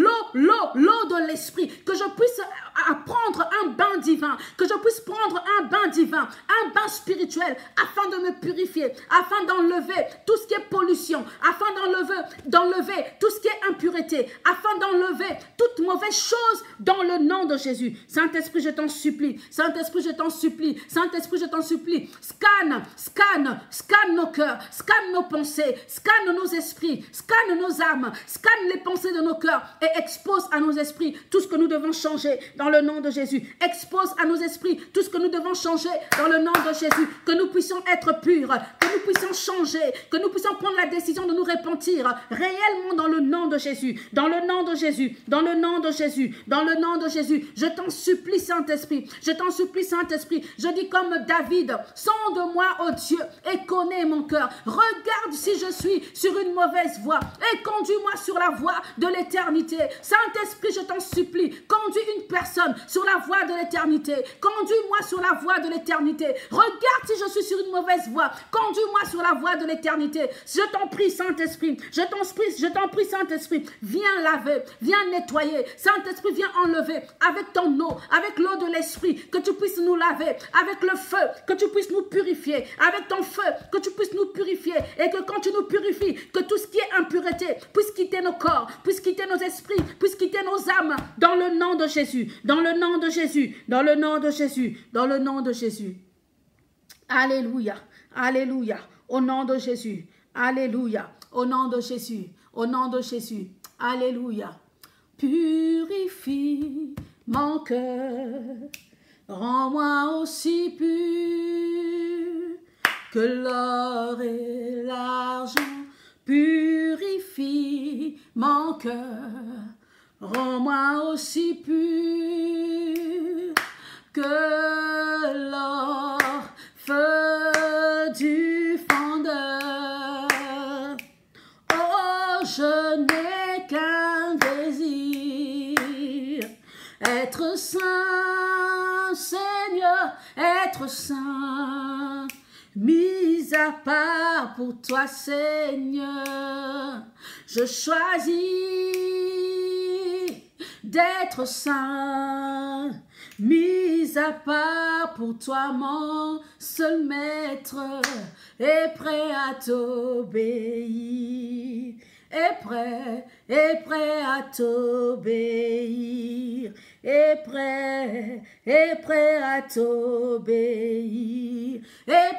de l'esprit. Que je puisse prendre un bain divin. Que je puisse prendre un bain bain divin, un bain spirituel, afin de me purifier, afin d'enlever tout ce qui est pollution, afin d'enlever tout ce qui est impureté, afin d'enlever toute mauvaise chose dans le nom de Jésus. Saint-Esprit, je t'en supplie. Saint-Esprit, je t'en supplie. Saint-Esprit, je t'en supplie. Scanne nos cœurs, scanne nos pensées, scanne nos esprits, scanne nos âmes, scanne les pensées de nos cœurs et expose à nos esprits tout ce que nous devons changer dans le nom de Jésus. Expose à nos esprits tout ce que nous devons changer dans le nom de Jésus. Que nous puissions être purs, que nous puissions changer, que nous puissions prendre la décision de nous repentir réellement dans le nom de Jésus. Dans le nom de Jésus, dans le nom de Jésus, dans le nom de Jésus. Je t'en supplie, Saint-Esprit. Je t'en supplie, Saint-Esprit. Je dis comme David, sonde-moi, ô Dieu, et connais mon cœur. Regarde si je suis sur une mauvaise voie et conduis-moi sur la voie de l'éternité. Saint-Esprit, je t'en supplie, conduis une personne sur la voie de l'éternité. Conduis-moi sur la voie de l'éternité. Regarde si je suis sur une mauvaise voie. Conduis-moi sur la voie de l'éternité. Je t'en prie, Saint-Esprit. Je t'en prie, Saint-Esprit. Viens laver, viens nettoyer. Saint-Esprit, viens enlever avec ton eau, avec l'eau de l'Esprit, que tu puisses nous laver, avec le feu, que tu puisses nous purifier, avec ton feu, que tu puisses nous purifier, et que quand tu nous purifies, que tout ce qui est impureté puisse quitter nos corps, puisse quitter nos esprits, puisse quitter nos âmes, dans le nom de Jésus, dans le nom de Jésus, dans le nom de Jésus, dans le nom de Jésus. Alléluia, alléluia, au nom de Jésus, alléluia, au nom de Jésus, au nom de Jésus, alléluia. Purifie mon cœur, rends-moi aussi pur que l'or et l'argent. Purifie mon cœur, rends-moi aussi pur que l'or, feu du fondeur. Oh, je n'ai qu'un désir, être saint, Seigneur, être saint, mis à part pour toi, Seigneur. Je choisis d'être saint, mis à part pour toi, mon seul maître, et prêt à t'obéir, et prêt à t'obéir, et prêt à t'obéir, et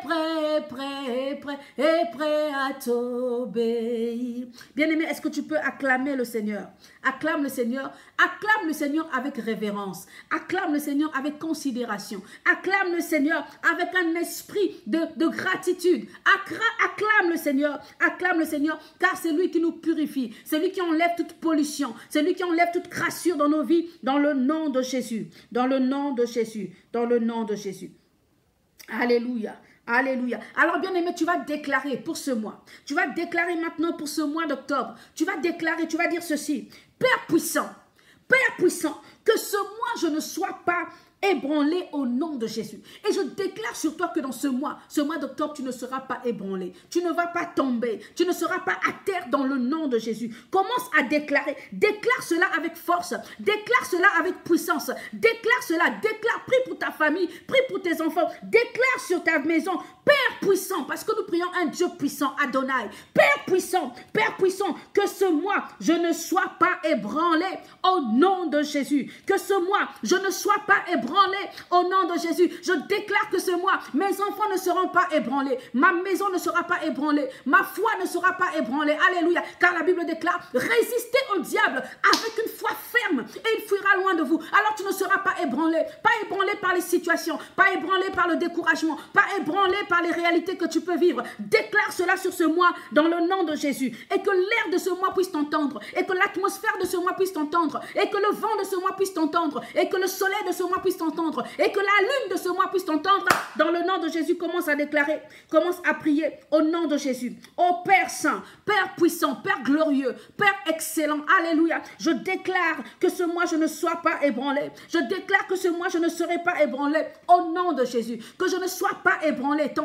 prêt à t'obéir. Bien-aimé, est-ce que tu peux acclamer le Seigneur? Acclame le Seigneur avec révérence, acclame le Seigneur avec considération, acclame le Seigneur avec un esprit de gratitude, acclame le Seigneur, car c'est lui qui nous purifie, c'est lui qui enlève toute pollution, c'est lui qui enlève toute crassure dans nos vies, dans le nom de Jésus, dans le nom de Jésus, dans le nom de Jésus. Alléluia. Alléluia. Alors bien aimé, tu vas déclarer pour ce mois. Tu vas déclarer maintenant pour ce mois d'octobre. Tu vas déclarer, tu vas dire ceci. Père puissant, que ce mois je ne sois pas ébranlé au nom de Jésus. Et je déclare sur toi que dans ce mois d'octobre, tu ne seras pas ébranlé. Tu ne vas pas tomber. Tu ne seras pas à terre dans le nom de Jésus. Commence à déclarer. Déclare cela avec force. Déclare cela avec puissance. Déclare cela. Déclare. Prie pour ta famille. Prie pour tes enfants. Déclare sur ta maison. Père puissant, parce que nous prions un Dieu puissant, Adonai. Père puissant, que ce mois, je ne sois pas ébranlé au nom de Jésus. Que ce mois, je ne sois pas ébranlé au nom de Jésus. Je déclare que ce mois, mes enfants ne seront pas ébranlés. Ma maison ne sera pas ébranlée. Ma foi ne sera pas ébranlée. Alléluia. Car la Bible déclare, résistez au diable avec une foi ferme et il fuira loin de vous. Alors tu ne seras pas ébranlé. Pas ébranlé par les situations, pas ébranlé par le découragement, pas ébranlé par les réalités que tu peux vivre. Déclare cela sur ce mois dans le nom de Jésus. Et que l'air de ce mois puisse t'entendre. Et que l'atmosphère de ce mois puisse t'entendre. Et que le vent de ce mois puisse t'entendre. Et que le soleil de ce mois puisse t'entendre. Et que la lune de ce mois puisse t'entendre. Dans le nom de Jésus, commence à déclarer. Commence à prier au nom de Jésus. Ô Père Saint, Père puissant, Père glorieux, Père excellent. Alléluia. Je déclare que ce mois je ne sois pas ébranlé. Je déclare que ce mois je ne serai pas ébranlé. Au nom de Jésus. Que je ne sois pas ébranlé. Ton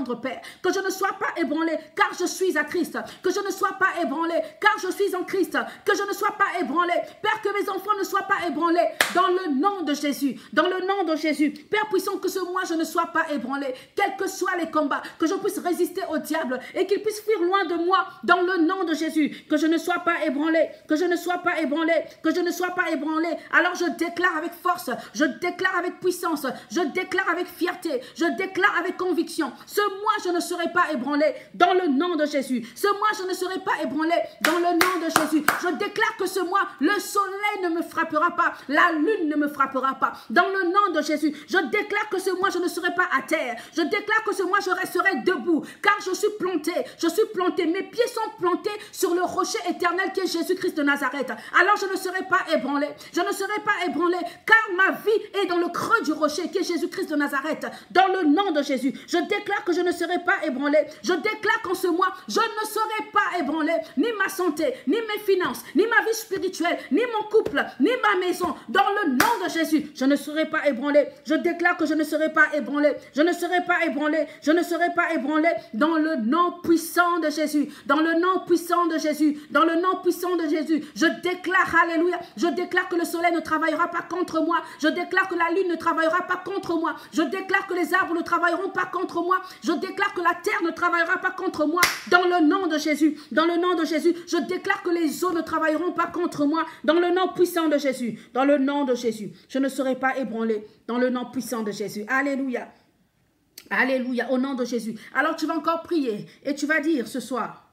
tendre Père. Que je ne sois pas ébranlé car je suis à Christ. Que je ne sois pas ébranlé car je suis en Christ. Que je ne sois pas ébranlé. Père, que mes enfants ne soient pas ébranlés dans le nom de Jésus. Dans le nom de Jésus. Père puissant, que ce mois je ne sois pas ébranlé. Quels que soient les combats, que je puisse résister au diable et qu'il puisse fuir loin de moi dans le nom de Jésus. Que je ne sois pas ébranlé. Que je ne sois pas ébranlé. Que je ne sois pas ébranlé. Alors je déclare avec force. Je déclare avec puissance. Je déclare avec fierté. Je déclare avec conviction. Ce mois je ne serai pas ébranlé dans le nom de Jésus. Ce mois je ne serai pas ébranlé dans le nom de Jésus. Je déclare que ce mois le soleil ne me frappera pas. La lune ne me frappera pas. Dans le nom de Jésus. Je déclare que ce mois je ne serai pas à terre. Je déclare que ce mois je resterai debout. Car je suis planté. Je suis planté. Mes pieds sont plantés sur le rocher éternel qui est Jésus-Christ de Nazareth. Alors je ne serai pas ébranlé. Je ne serai pas ébranlé. Car ma vie est dans le creux du rocher qui est Jésus-Christ de Nazareth. Dans le nom de Jésus. Je déclare que je ne serai pas ébranlé. Je déclare qu'en ce mois, je ne serai pas ébranlé. Ni ma santé, ni mes finances, ni ma vie spirituelle, ni mon couple, ni ma maison. Dans le nom de Jésus, je ne serai pas ébranlé. Je déclare que je ne serai pas ébranlé. Je ne serai pas ébranlé. Je ne serai pas ébranlé dans le nom puissant de Jésus. Dans le nom puissant de Jésus. Dans le nom puissant de Jésus. Je déclare, alléluia. Je déclare que le soleil ne travaillera pas contre moi. Je déclare que la lune ne travaillera pas contre moi. Je déclare que les arbres ne travailleront pas contre moi. Je déclare que la terre ne travaillera pas contre moi. Dans le nom de Jésus. Dans le nom de Jésus. Je déclare que les eaux ne travailleront pas contre moi. Dans le nom puissant de Jésus. Dans le nom de Jésus. Je ne serai pas ébranlé. Dans le nom puissant de Jésus. Alléluia. Alléluia. Au nom de Jésus. Alors tu vas encore prier. Et tu vas dire ce soir.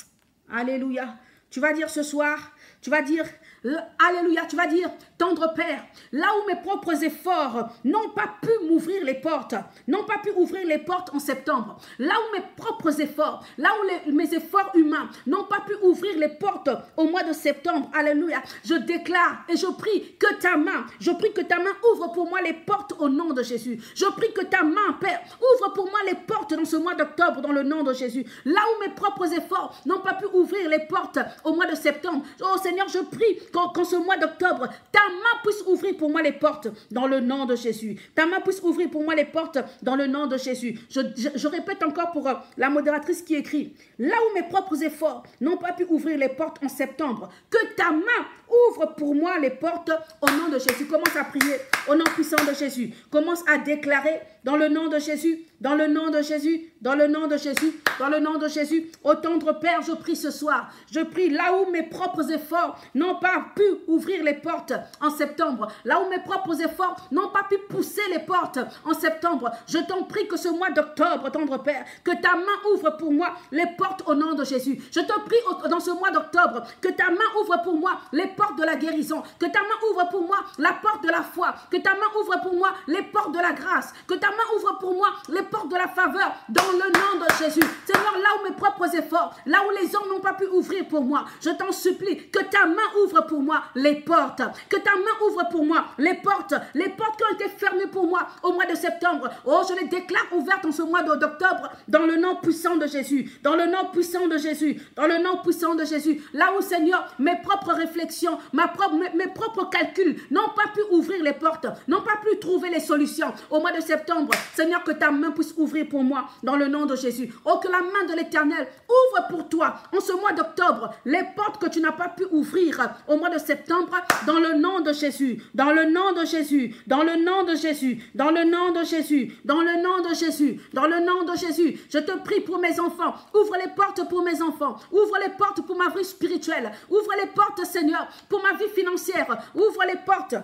Alléluia. Tu vas dire ce soir. Tu vas dire... Alléluia, tu vas dire, tendre Père, là où mes propres efforts n'ont pas pu m'ouvrir les portes, n'ont pas pu ouvrir les portes en septembre, là où mes propres efforts, là où mes efforts humains n'ont pas pu ouvrir les portes au mois de septembre, alléluia, je déclare et je prie que ta main, ouvre pour moi les portes au nom de Jésus. Je prie que ta main, Père, ouvre pour moi les portes dans ce mois d'octobre dans le nom de Jésus. Là où mes propres efforts n'ont pas pu ouvrir les portes au mois de septembre, oh Seigneur, je prie qu'en ce mois d'octobre, ta main puisse ouvrir pour moi les portes dans le nom de Jésus. Ta main puisse ouvrir pour moi les portes dans le nom de Jésus. Je répète encore pour la modératrice qui écrit, là où mes propres efforts n'ont pas pu ouvrir les portes en septembre, que ta main ouvre pour moi les portes au nom de Jésus. Commence à prier au nom puissant de Jésus. Commence à déclarer dans le nom de Jésus, dans le nom de Jésus, dans le nom de Jésus, dans le nom de Jésus. Ô tendre Père, je prie ce soir. Je prie là où mes propres efforts n'ont pas pu ouvrir les portes en septembre. Là où mes propres efforts n'ont pas pu pousser les portes en septembre. Je t'en prie que ce mois d'octobre, tendre Père, que ta main ouvre pour moi les portes au nom de Jésus. Je te prie dans ce mois d'octobre que ta main ouvre pour moi les portes de la guérison. Que ta main ouvre pour moi la porte de la foi. Que ta main ouvre pour moi les portes de la grâce. Que ta main ouvre pour moi les portes de la faveur dans le nom de Jésus. Seigneur, là où mes propres efforts, là où les hommes n'ont pas pu ouvrir pour moi, je t'en supplie que ta main ouvre pour moi les portes. Que ta main ouvre pour moi les portes qui ont été fermées pour moi au mois de septembre. Oh, je les déclare ouvertes en ce mois d'octobre dans le nom puissant de Jésus. Dans le nom puissant de Jésus. Dans le nom puissant de Jésus. Là où, Seigneur, mes propres réflexions, mes propres calculs n'ont pas pu ouvrir les portes, n'ont pas pu trouver les solutions au mois de septembre. Seigneur, que ta main puisse ouvrir pour moi dans le nom de Jésus. Oh, que la main de l'Éternel ouvre pour toi en ce mois d'octobre les portes que tu n'as pas pu ouvrir au mois de septembre dans le nom de Jésus. Dans le nom de Jésus. Dans le nom de Jésus. Dans le nom de Jésus. Dans le nom de Jésus. Dans le nom de Jésus. Je te prie pour mes enfants. Ouvre les portes pour mes enfants. Ouvre les portes pour ma vie spirituelle. Ouvre les portes, Seigneur, pour ma vie financière. Ouvre les portes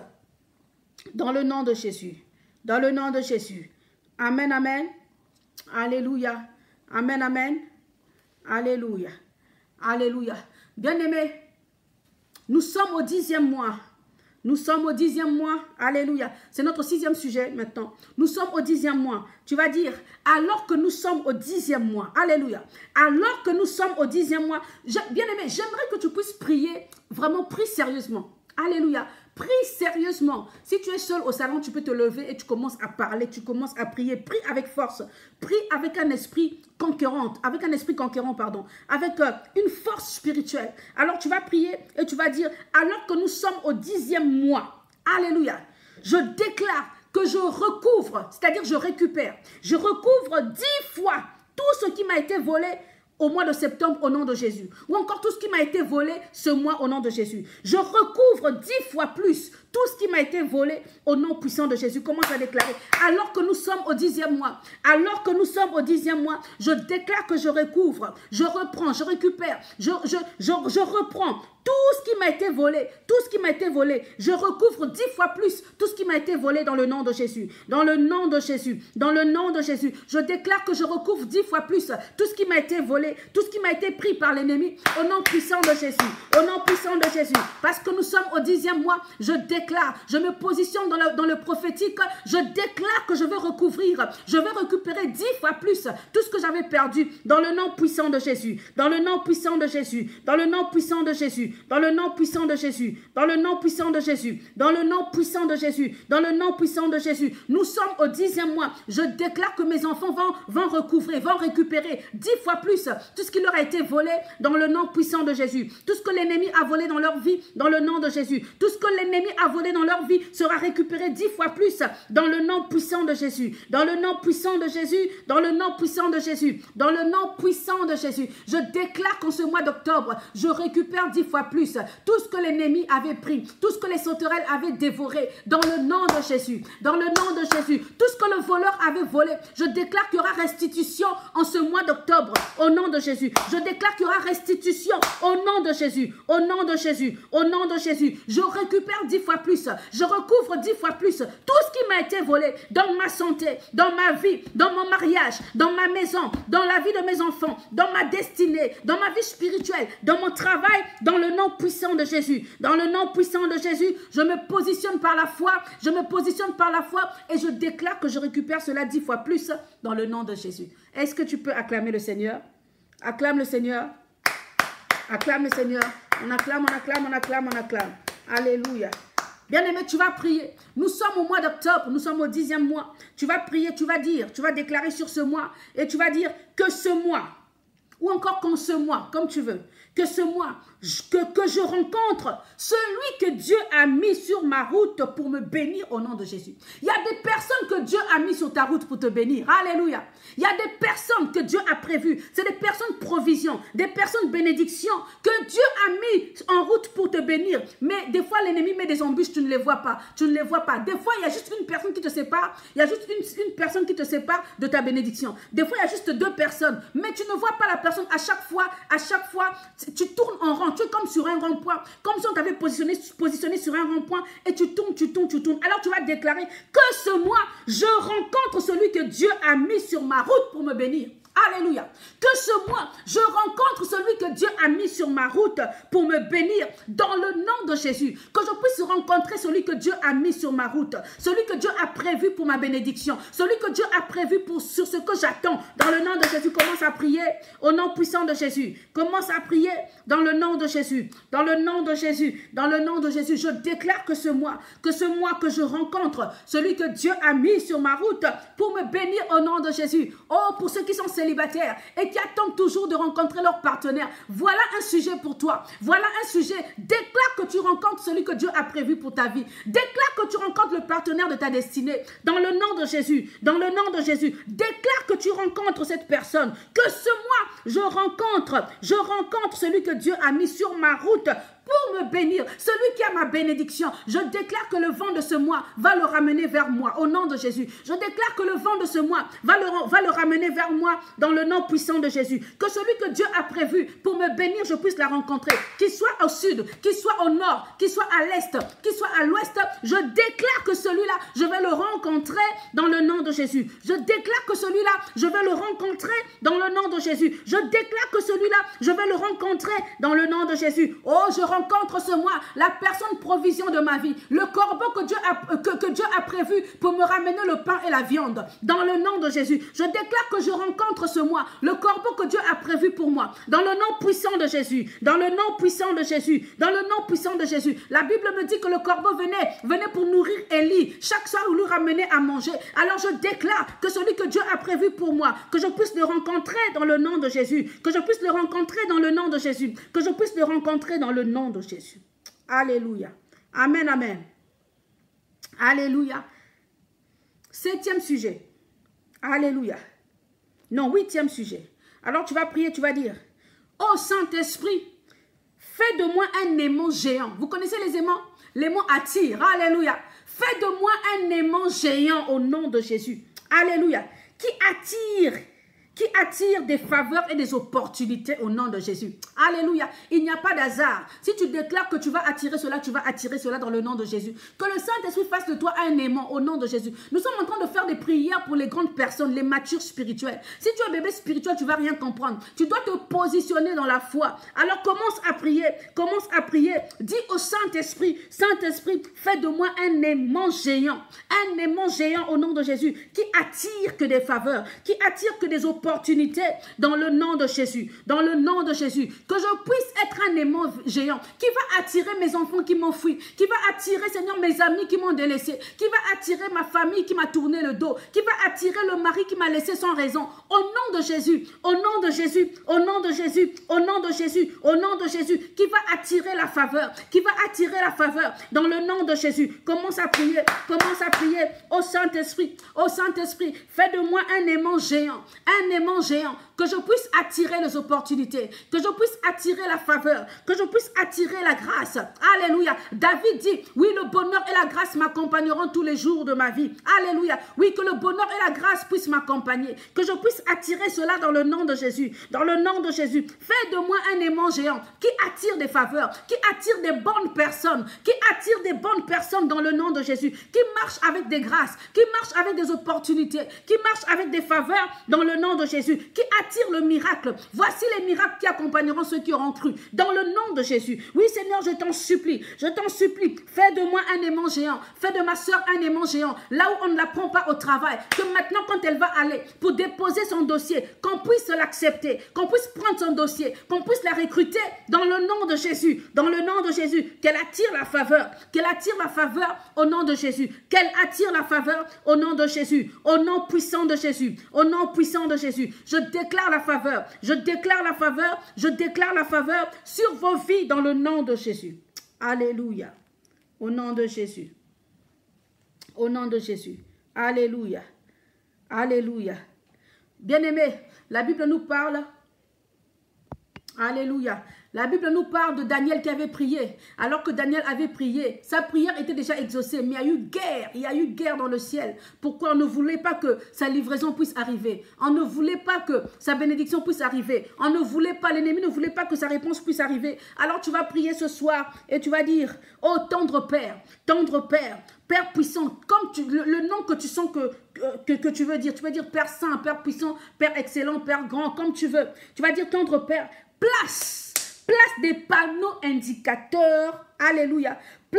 dans le nom de Jésus. Dans le nom de Jésus. Amen, amen. Alléluia. Amen, amen. Alléluia. Alléluia. Bien-aimés, nous sommes au 10e mois. Nous sommes au 10e mois. Alléluia. C'est notre 6e sujet maintenant. Nous sommes au 10e mois. Tu vas dire, alors que nous sommes au 10e mois. Alléluia. Alors que nous sommes au 10e mois. Bien-aimé, j'aimerais que tu puisses prier. Vraiment, prie sérieusement. Alléluia. Prie sérieusement. Si tu es seul au salon, tu peux te lever et tu commences à parler, tu commences à prier. Prie avec force. Prie avec un esprit conquérant, avec une force spirituelle. Alors tu vas prier et tu vas dire, alors que nous sommes au 10e mois, alléluia, je déclare que je recouvre, c'est-à-dire je récupère, je recouvre 10 fois tout ce qui m'a été volé au mois de septembre au nom de Jésus. Ou encore tout ce qui m'a été volé ce mois au nom de Jésus. Je recouvre 10 fois plus tout ce qui m'a été volé au nom puissant de Jésus. Commence à déclarer. Alors que nous sommes au 10e mois, alors que nous sommes au 10e mois, je déclare que je recouvre, je reprends, je récupère, je reprends tout ce qui m'a été volé, tout ce qui m'a été volé, je recouvre 10 fois plus tout ce qui m'a été volé dans le nom de Jésus, dans le nom de Jésus, dans le nom de Jésus. Je déclare que je recouvre 10 fois plus tout ce qui m'a été volé, tout ce qui m'a été pris par l'ennemi, au nom puissant de Jésus, au nom puissant de Jésus. Parce que nous sommes au 10e mois, je déclare, je me positionne dans le prophétique, je déclare que je vais recouvrir, je vais récupérer 10 fois plus tout ce que j'avais perdu dans le nom puissant de Jésus, dans le nom puissant de Jésus, dans le nom puissant de Jésus. Dans le nom puissant de Jésus, dans le nom puissant de Jésus, dans le nom puissant de Jésus, dans le nom puissant de Jésus. Nous sommes au 10e mois. Je déclare que mes enfants vont recouvrer, vont récupérer 10 fois plus tout ce qui leur a été volé dans le nom puissant de Jésus. Tout ce que l'ennemi a volé dans leur vie, dans le nom de Jésus. Tout ce que l'ennemi a volé dans leur vie sera récupéré 10 fois plus dans le nom puissant de Jésus. Dans le nom puissant de Jésus, dans le nom puissant de Jésus, dans le nom puissant de Jésus. Je déclare qu'en ce mois d'octobre, je récupère 10 fois plus tout ce que l'ennemi avait pris, tout ce que les sauterelles avaient dévoré dans le nom de Jésus, dans le nom de Jésus, tout ce que le voleur avait volé. Je déclare qu'il y aura restitution en ce mois d'octobre au nom de Jésus. Je déclare qu'il y aura restitution au nom de Jésus, au nom de Jésus, au nom de Jésus. Je récupère 10 fois plus, je recouvre 10 fois plus tout ce qui m'a été volé dans ma santé, dans ma vie, dans mon mariage, dans ma maison, dans la vie de mes enfants, dans ma destinée, dans ma vie spirituelle, dans mon travail, dans le nom puissant de Jésus. Dans le nom puissant de Jésus, je me positionne par la foi, je me positionne par la foi et je déclare que je récupère cela 10 fois plus dans le nom de Jésus. Est-ce que tu peux acclamer le Seigneur? Acclame le Seigneur. Acclame le Seigneur. On acclame, on acclame, on acclame, on acclame. Alléluia. Bien-aimé, tu vas prier. Nous sommes au mois d'octobre, nous sommes au 10e mois. Tu vas prier, tu vas dire, tu vas déclarer sur ce mois et tu vas dire que ce mois, ou encore qu'en ce mois, comme tu veux, que ce mois, que je rencontre celui que Dieu a mis sur ma route pour me bénir au nom de Jésus. Il y a des personnes que Dieu a mis sur ta route pour te bénir. Alléluia. Il y a des personnes que Dieu a prévues. C'est des personnes provision, des personnes bénédiction que Dieu a mis en route pour te bénir. Mais des fois, l'ennemi met des embûches, tu ne les vois pas. Tu ne les vois pas. Des fois, il y a juste une personne qui te sépare. Il y a juste une personne qui te sépare de ta bénédiction. Des fois, il y a juste 2 personnes. Mais tu ne vois pas la personne à chaque fois, tu tournes en rond. Tu es comme sur un rond-point, comme si on t'avait positionné sur un rond-point et tu tournes. Alors tu vas déclarer que ce mois, je rencontre celui que Dieu a mis sur ma route pour me bénir. Alléluia. Que ce mois, je rencontre celui que Dieu a mis sur ma route pour me bénir dans le nom de Jésus. Que je puisse rencontrer celui que Dieu a mis sur ma route. Celui que Dieu a prévu pour ma bénédiction. Celui que Dieu a prévu sur ce que j'attends. Dans le nom de Jésus, commence à prier au nom puissant de Jésus. Commence à prier dans le nom de Jésus. Dans le nom de Jésus. Dans le nom de Jésus. Je déclare que ce mois que je rencontre celui que Dieu a mis sur ma route pour me bénir au nom de Jésus. Oh, pour ceux qui sont célibataires et qui attendent toujours de rencontrer leur partenaire, voilà un sujet pour toi. Voilà un sujet. Déclare que tu rencontres celui que Dieu a prévu pour ta vie. Déclare que tu rencontres le partenaire de ta destinée. Dans le nom de Jésus. Dans le nom de Jésus. Déclare que tu rencontres cette personne. Que ce mois, je rencontre celui que Dieu a mis sur ma route pour me bénir, celui qui a ma bénédiction. Je déclare que le vent de ce mois va le ramener vers moi, au nom de Jésus. Je déclare que le vent de ce mois va le ramener vers moi, dans le nom puissant de Jésus. Que celui que Dieu a prévu pour me bénir, je puisse la rencontrer. Qu'il soit au sud, qu'il soit au nord, qu'il soit à l'est, qu'il soit à l'ouest. Je déclare que celui-là, je vais le rencontrer dans le nom de Jésus. Je déclare que celui-là, je vais le rencontrer dans le nom de Jésus. Je déclare que celui-là, je vais le rencontrer dans le nom de Jésus. Oh, je rencontre ce mois la personne provision de ma vie, le corbeau que Dieu a prévu pour me ramener le pain et la viande, dans le nom de Jésus. Je déclare que je rencontre ce mois le corbeau que Dieu a prévu pour moi, dans le nom puissant de Jésus, dans le nom puissant de Jésus, dans le nom puissant de Jésus. La Bible me dit que le corbeau venait pour nourrir Élie, chaque soir il lui ramenait à manger. Alors je déclare que celui que Dieu a prévu pour moi, que je puisse le rencontrer dans le nom de Jésus, que je puisse le rencontrer dans le nom de Jésus, que je puisse le rencontrer dans le nom de Jésus. Alléluia. Amen, amen. Alléluia. 7e sujet. Alléluia. Non, 8e sujet. Alors tu vas prier, tu vas dire, ô Saint-Esprit, fais de moi un aimant géant. Vous connaissez les aimants? L'aimant attire. Alléluia. Fais de moi un aimant géant au nom de Jésus. Alléluia. Qui attire des faveurs et des opportunités au nom de Jésus. Alléluia. Il n'y a pas d'hasard. Si tu déclares que tu vas attirer cela, tu vas attirer cela dans le nom de Jésus. Que le Saint-Esprit fasse de toi un aimant au nom de Jésus. Nous sommes en train de faire des prières pour les grandes personnes, les matures spirituels. Si tu es un bébé spirituel, tu ne vas rien comprendre. Tu dois te positionner dans la foi. Alors commence à prier. Commence à prier. Dis au Saint-Esprit, Saint-Esprit, fais de moi un aimant géant. Un aimant géant au nom de Jésus qui attire que des faveurs, qui attire que des opportunités dans le nom de Jésus, dans le nom de Jésus, que je puisse être un aimant géant qui va attirer mes enfants qui m'ont fui, qui va attirer, Seigneur, mes amis qui m'ont délaissé, qui va attirer ma famille qui m'a tourné le dos, qui va attirer le mari qui m'a laissé sans raison, au nom de Jésus, au nom de Jésus, au nom de Jésus, au nom de Jésus, au nom de Jésus, qui va attirer la faveur, qui va attirer la faveur, dans le nom de Jésus. Commence à prier, au Saint-Esprit, fais de moi un aimant géant, que je puisse attirer les opportunités, que je puisse attirer la faveur, que je puisse attirer la grâce. Alléluia. David dit, oui, le bonheur et la grâce m'accompagneront tous les jours de ma vie. Alléluia. Oui, que le bonheur et la grâce puissent m'accompagner, que je puisse attirer cela dans le nom de Jésus. Dans le nom de Jésus, fais de moi un aimant géant qui attire des faveurs, qui attire des bonnes personnes, dans le nom de Jésus, qui marche avec des grâces, qui marche avec des opportunités, qui marche avec des faveurs dans le nom de Jésus, qui attire le miracle. Voici les miracles qui accompagneront ceux qui auront cru. Dans le nom de Jésus. Oui, Seigneur, je t'en supplie, fais de moi un aimant géant, fais de ma soeur un aimant géant, là où on ne la prend pas au travail, que maintenant quand elle va aller pour déposer son dossier, qu'on puisse l'accepter, qu'on puisse prendre son dossier, qu'on puisse la recruter dans le nom de Jésus, qu'elle attire la faveur, au nom de Jésus, qu'elle attire la faveur au nom de Jésus, au nom puissant de Jésus, je déclare la faveur, sur vos vies dans le nom de Jésus. Alléluia. Au nom de Jésus. Alléluia. Alléluia. Bien-aimés, la Bible nous parle. Alléluia. La Bible nous parle de Daniel qui avait prié. Alors que Daniel avait prié, sa prière était déjà exaucée. Mais il y a eu guerre dans le ciel. Pourquoi? On ne voulait pas que sa livraison puisse arriver. On ne voulait pas que sa bénédiction puisse arriver. L'ennemi ne voulait pas que sa réponse puisse arriver. Alors tu vas prier ce soir et tu vas dire, oh tendre Père, Père puissant, comme le nom que tu sens que tu veux dire. Tu vas dire Père Saint, Père puissant, Père excellent, Père grand, comme tu veux. Tu vas dire tendre Père, place des panneaux indicateurs. Alléluia.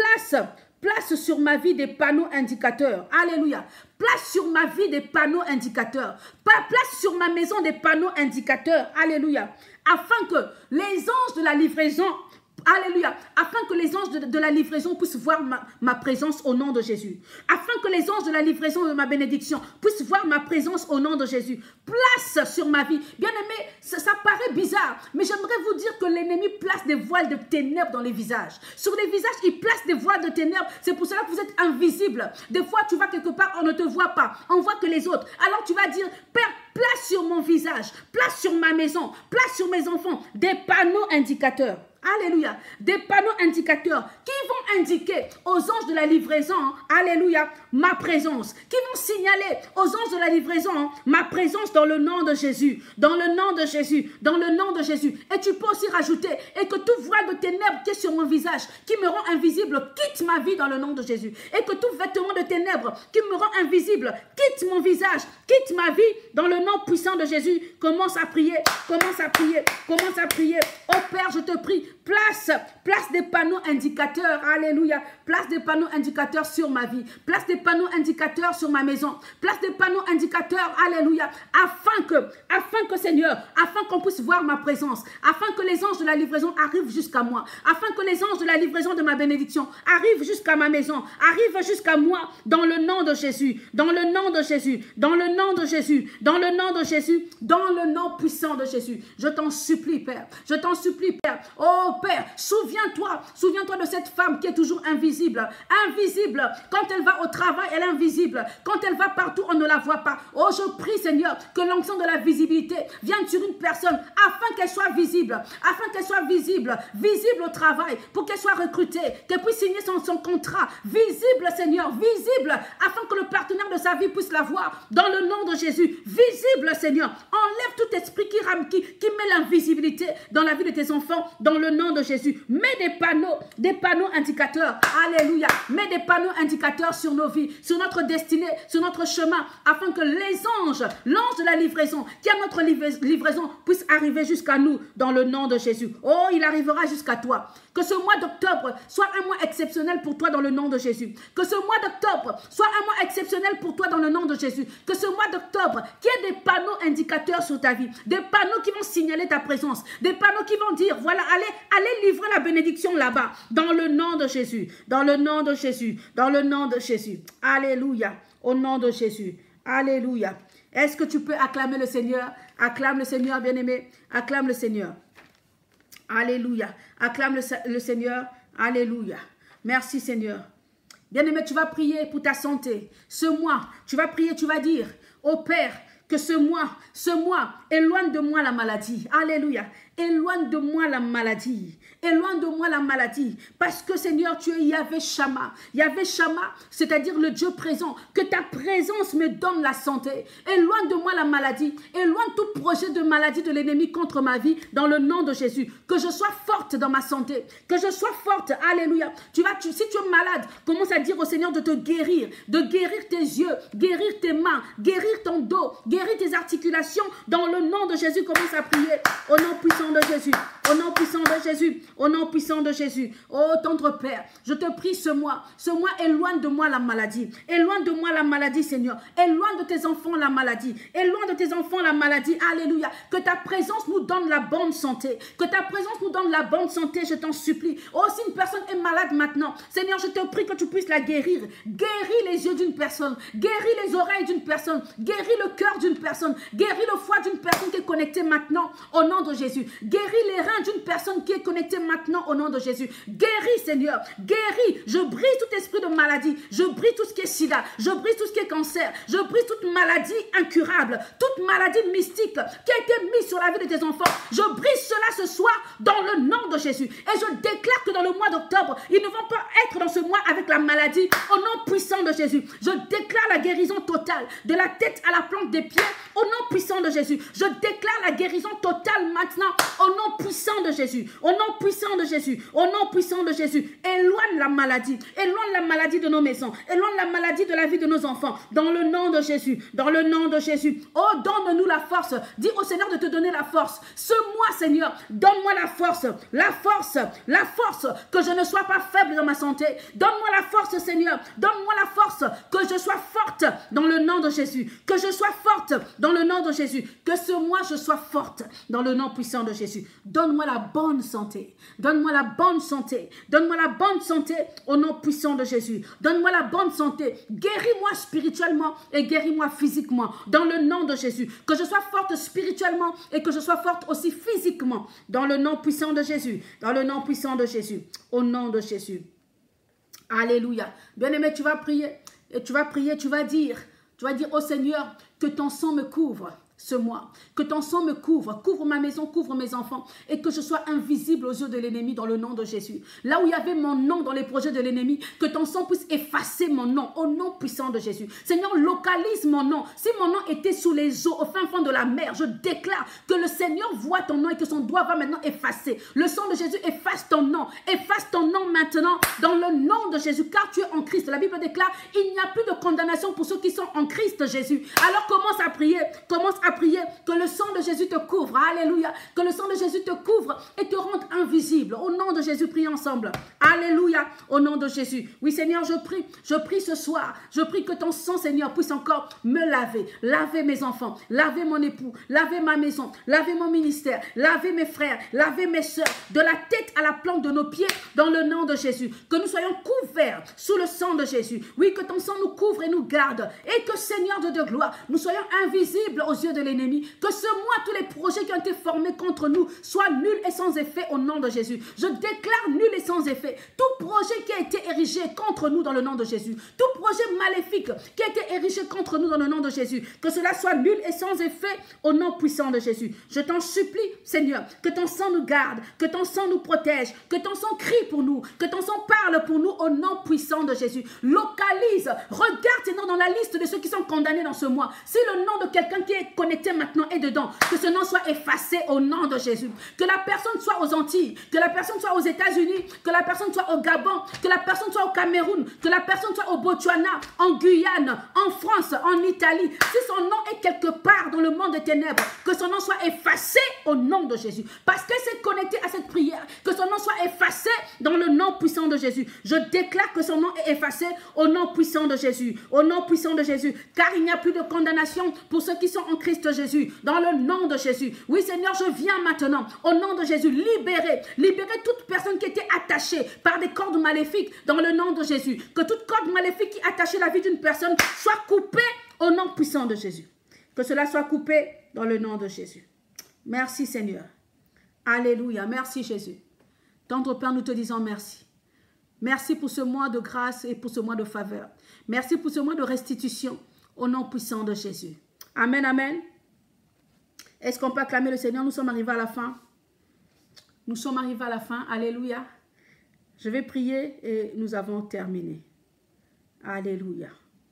Place sur ma vie des panneaux indicateurs. Alléluia. Place sur ma vie des panneaux indicateurs. Place sur ma maison des panneaux indicateurs. Alléluia. Afin que les anges de la livraison... Alléluia. Afin que les anges de la livraison puissent voir ma présence au nom de Jésus. Afin que les anges de la livraison de ma bénédiction puissent voir ma présence au nom de Jésus. Place sur ma vie. Bien-aimé, ça paraît bizarre, mais j'aimerais vous dire que l'ennemi place des voiles de ténèbres dans les visages. Sur les visages, il place des voiles de ténèbres. C'est pour cela que vous êtes invisible. Des fois, tu vas quelque part, on ne te voit pas. On voit que les autres. Alors tu vas dire, Père, place sur mon visage, place sur ma maison, place sur mes enfants, des panneaux indicateurs. Alléluia. Des panneaux indicateurs qui vont indiquer aux anges de la livraison, alléluia, ma présence. Qui vont signaler aux anges de la livraison ma présence dans le nom de Jésus. Dans le nom de Jésus. Dans le nom de Jésus. Et tu peux aussi rajouter, et que tout voile de ténèbres qui est sur mon visage, qui me rend invisible, quitte ma vie dans le nom de Jésus. Et que tout vêtement de ténèbres qui me rend invisible, quitte mon visage, quitte ma vie dans le nom puissant de Jésus. Commence à prier, commence à prier, commence à prier. Oh Père, je te prie, place des panneaux indicateurs, alléluia, place des panneaux indicateurs sur ma vie, place des panneaux indicateurs sur ma maison, place des panneaux indicateurs, alléluia, afin que Seigneur, afin qu'on puisse voir ma présence, afin que les anges de la livraison arrivent jusqu'à moi, afin que les anges de la livraison de ma bénédiction arrivent jusqu'à ma maison, arrivent jusqu'à moi, dans le nom de Jésus, dans le nom de Jésus, dans le nom de Jésus, dans le nom de Jésus, dans le nom puissant de Jésus. Je t'en supplie, Père, je t'en supplie, Père. Oh Père, souviens-toi de cette femme qui est toujours invisible. Invisible. Quand elle va au travail, elle est invisible. Quand elle va partout, on ne la voit pas. Oh, je prie, Seigneur, que l'onction de la visibilité vienne sur une personne afin qu'elle soit visible. Afin qu'elle soit visible. Visible au travail. Pour qu'elle soit recrutée. Qu'elle puisse signer son contrat. Visible, Seigneur. Visible. Afin que le partenaire de sa vie puisse la voir. Dans le nom de Jésus. Visible, Seigneur. Enlève tout esprit qui met l'invisibilité dans la vie de tes enfants. Dans le nom de Jésus. Mets des panneaux indicateurs. Alléluia. Mets des panneaux indicateurs sur nos vies, sur notre destinée, sur notre chemin, afin que les anges, l'ange de la livraison, qui a notre livraison, puisse arriver jusqu'à nous dans le nom de Jésus. Oh, il arrivera jusqu'à toi. Que ce mois d'octobre soit un mois exceptionnel pour toi dans le nom de Jésus. Que ce mois d'octobre soit un mois exceptionnel pour toi dans le nom de Jésus. Que ce mois d'octobre, qu'il y ait des panneaux indicateurs sur ta vie, des panneaux qui vont signaler ta présence, des panneaux qui vont dire, voilà, allez livrer la bénédiction là-bas, dans le nom de Jésus, dans le nom de Jésus, dans le nom de Jésus. Alléluia, au nom de Jésus. Alléluia. Est-ce que tu peux acclamer le Seigneur? Acclame le Seigneur, bien-aimé. Acclame le Seigneur. Alléluia. Acclame le Seigneur. Alléluia. Merci, Seigneur. Bien-aimé, tu vas prier pour ta santé. Ce mois, tu vas prier, tu vas dire, ô Père, que ce mois, éloigne de moi la maladie. Alléluia. Éloigne de moi la maladie. Éloigne de moi la maladie. Parce que Seigneur, tu es Yahvé Shammah. Yahvé Shammah, c'est-à-dire le Dieu présent. Que ta présence me donne la santé. Éloigne de moi la maladie. Éloigne tout projet de maladie de l'ennemi contre ma vie dans le nom de Jésus. Que je sois forte dans ma santé. Que je sois forte. Alléluia. Si tu es malade, commence à dire au Seigneur de te guérir. De guérir tes yeux. Guérir tes mains. Guérir ton dos. Guérir tes articulations. Dans le nom de Jésus, commence à prier. Au nom puissant de Jésus, au nom puissant de Jésus, au nom puissant de Jésus. Oh tendre Père, je te prie ce mois, éloigne de moi la maladie. Éloigne de moi la maladie, Seigneur. Éloigne de tes enfants la maladie. Éloigne de tes enfants la maladie. Alléluia. Que ta présence nous donne la bonne santé. Que ta présence nous donne la bonne santé, je t'en supplie. Oh, si une personne est malade maintenant, Seigneur, je te prie que tu puisses la guérir. Guéris les yeux d'une personne. Guéris les oreilles d'une personne. Guéris le cœur d'une personne. Guéris le foie d'une personne qui est connectée maintenant au nom de Jésus. Guéris les reins d'une personne qui est connectée maintenant au nom de Jésus. Guéris, Seigneur. Guéris. Je brise tout esprit de maladie. Je brise tout ce qui est sida. Je brise tout ce qui est cancer. Je brise toute maladie incurable. Toute maladie mystique qui a été mise sur la vie de tes enfants. Je brise cela ce soir dans le nom de Jésus. Et je déclare que dans le mois d'octobre, ils ne vont pas être dans ce mois avec la maladie au nom puissant de Jésus. Je déclare la guérison totale de la tête à la plante des pieds au nom puissant de Jésus. Je déclare la guérison totale maintenant au nom puissant de Jésus. Au nom puissant de Jésus. Au nom puissant de Jésus. Éloigne la maladie. Éloigne la maladie de nos maisons. Éloigne la maladie de la vie de nos enfants. Dans le nom de Jésus. Dans le nom de Jésus. Oh, donne-nous la force. Dis au Seigneur de te donner la force. Ce mois, Seigneur, donne-moi la force. La force. La force. Que je ne sois pas faible dans ma santé. Donne-moi la force, Seigneur. Donne-moi la force. Que je sois forte dans le nom de Jésus. Que je sois forte dans le nom de Jésus. Que ce mois, je sois forte dans le nom puissant de Jésus. Donne-moi la bonne santé. Donne-moi la bonne santé. Donne-moi la bonne santé au nom puissant de Jésus. Donne-moi la bonne santé. Guéris-moi spirituellement et guéris-moi physiquement dans le nom de Jésus. Que je sois forte spirituellement et que je sois forte aussi physiquement dans le nom puissant de Jésus. Dans le nom puissant de Jésus. Au nom de Jésus. Alléluia. Bien-aimé, tu vas prier. Et tu vas prier, tu vas dire au Seigneur que ton sang me couvre ce mois, que ton sang me couvre ma maison, couvre mes enfants et que je sois invisible aux yeux de l'ennemi dans le nom de Jésus. Là où il y avait mon nom dans les projets de l'ennemi, que ton sang puisse effacer mon nom au nom puissant de Jésus. Seigneur, localise mon nom. Si mon nom était sous les eaux, au fin fond de la mer, je déclare que le Seigneur voit ton nom et que son doigt va maintenant effacer. Le sang de Jésus efface ton nom maintenant dans le nom de Jésus, car tu es en Christ. La Bible déclare, il n'y a plus de condamnation pour ceux qui sont en Christ Jésus. Alors commence à prier que le sang de Jésus te couvre. Alléluia. Que le sang de Jésus te couvre et te rende invisible. Au nom de Jésus, prions ensemble. Alléluia. Au nom de Jésus. Oui, Seigneur, je prie ce soir. Je prie que ton sang, Seigneur, puisse encore me laver. Laver mes enfants. Laver mon époux. Laver ma maison. Laver mon ministère. Laver mes frères. Laver mes soeurs. De la tête à la plante de nos pieds dans le nom de Jésus. Que nous soyons couverts sous le sang de Jésus. Oui, que ton sang nous couvre et nous garde. Et que, Seigneur de gloire, nous soyons invisibles aux yeux de de l'ennemi. Que ce mois, tous les projets qui ont été formés contre nous soient nuls et sans effet au nom de Jésus. Je déclare nul et sans effet. Tout projet qui a été érigé contre nous dans le nom de Jésus. Tout projet maléfique qui a été érigé contre nous dans le nom de Jésus. Que cela soit nul et sans effet au nom puissant de Jésus. Je t'en supplie, Seigneur, que ton sang nous garde, que ton sang nous protège, que ton sang crie pour nous, que ton sang parle pour nous au nom puissant de Jésus. Localise, regarde, Seigneur, dans la liste de ceux qui sont condamnés dans ce mois. Si le nom de quelqu'un qui est connecté maintenant est dedans, que ce nom soit effacé au nom de Jésus. Que la personne soit aux Antilles, que la personne soit aux États-Unis, que la personne soit au Gabon, que la personne soit au Cameroun, que la personne soit au Botswana, en Guyane, en France, en Italie. Si son nom est quelque part dans le monde des ténèbres, que son nom soit effacé au nom de Jésus. Parce qu'elle s'est connectée à cette prière, que son nom soit effacé dans le nom puissant de Jésus. Je déclare que son nom est effacé au nom puissant de Jésus. Au nom puissant de Jésus. Car il n'y a plus de condamnation pour ceux qui sont en Christ Jésus. Dans le nom de Jésus. Oui, Seigneur, je viens maintenant, au nom de Jésus, libérer toute personne qui était attachée par des cordes maléfiques dans le nom de Jésus. Que toute corde maléfique qui attachait la vie d'une personne soit coupée au nom puissant de Jésus. Que cela soit coupé dans le nom de Jésus. Merci, Seigneur. Alléluia. Merci, Jésus. Tendre Père, nous te disons merci. Merci pour ce mois de grâce et pour ce mois de faveur. Merci pour ce mois de restitution au nom puissant de Jésus. Amen, amen. Est-ce qu'on peut acclamer le Seigneur? Nous sommes arrivés à la fin. Nous sommes arrivés à la fin. Alléluia. Je vais prier et nous avons terminé. Alléluia.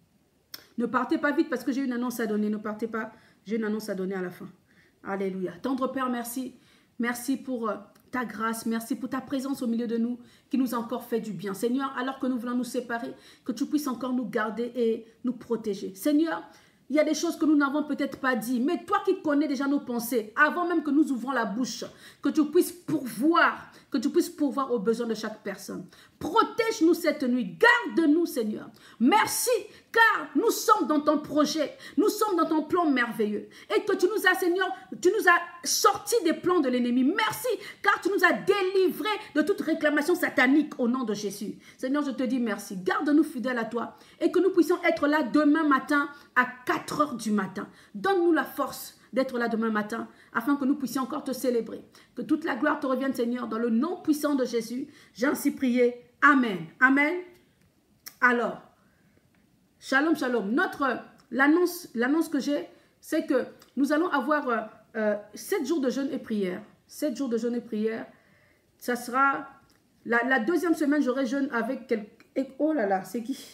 Ne partez pas vite parce que j'ai une annonce à donner. Ne partez pas. J'ai une annonce à donner à la fin. Alléluia. Tendre Père, merci. Merci pour ta grâce. Merci pour ta présence au milieu de nous qui nous a encore fait du bien. Seigneur, alors que nous voulons nous séparer, que tu puisses encore nous garder et nous protéger. Seigneur, il y a des choses que nous n'avons peut-être pas dit, mais toi qui connais déjà nos pensées, avant même que nous ouvrons la bouche, que tu puisses pourvoir aux besoins de chaque personne. Protège-nous cette nuit, garde-nous Seigneur. Merci, car nous sommes dans ton projet, nous sommes dans ton plan merveilleux. Et que tu nous as, Seigneur, tu nous as sortis des plans de l'ennemi. Merci, car tu nous as délivrés de toute réclamation satanique au nom de Jésus. Seigneur, je te dis merci. Garde-nous fidèles à toi et que nous puissions être là demain matin à 4 heures du matin. Donne-nous la force d'être là demain matin, afin que nous puissions encore te célébrer. Que toute la gloire te revienne, Seigneur, dans le nom puissant de Jésus. J'ai ainsi prié. Amen. Amen. Alors, shalom, shalom. L'annonce que j'ai, c'est que nous allons avoir 7 jours de jeûne et prière. 7 jours de jeûne et prière. Ça sera la deuxième semaine, j'aurai jeûne avec quelqu'un. Oh là là, c'est qui?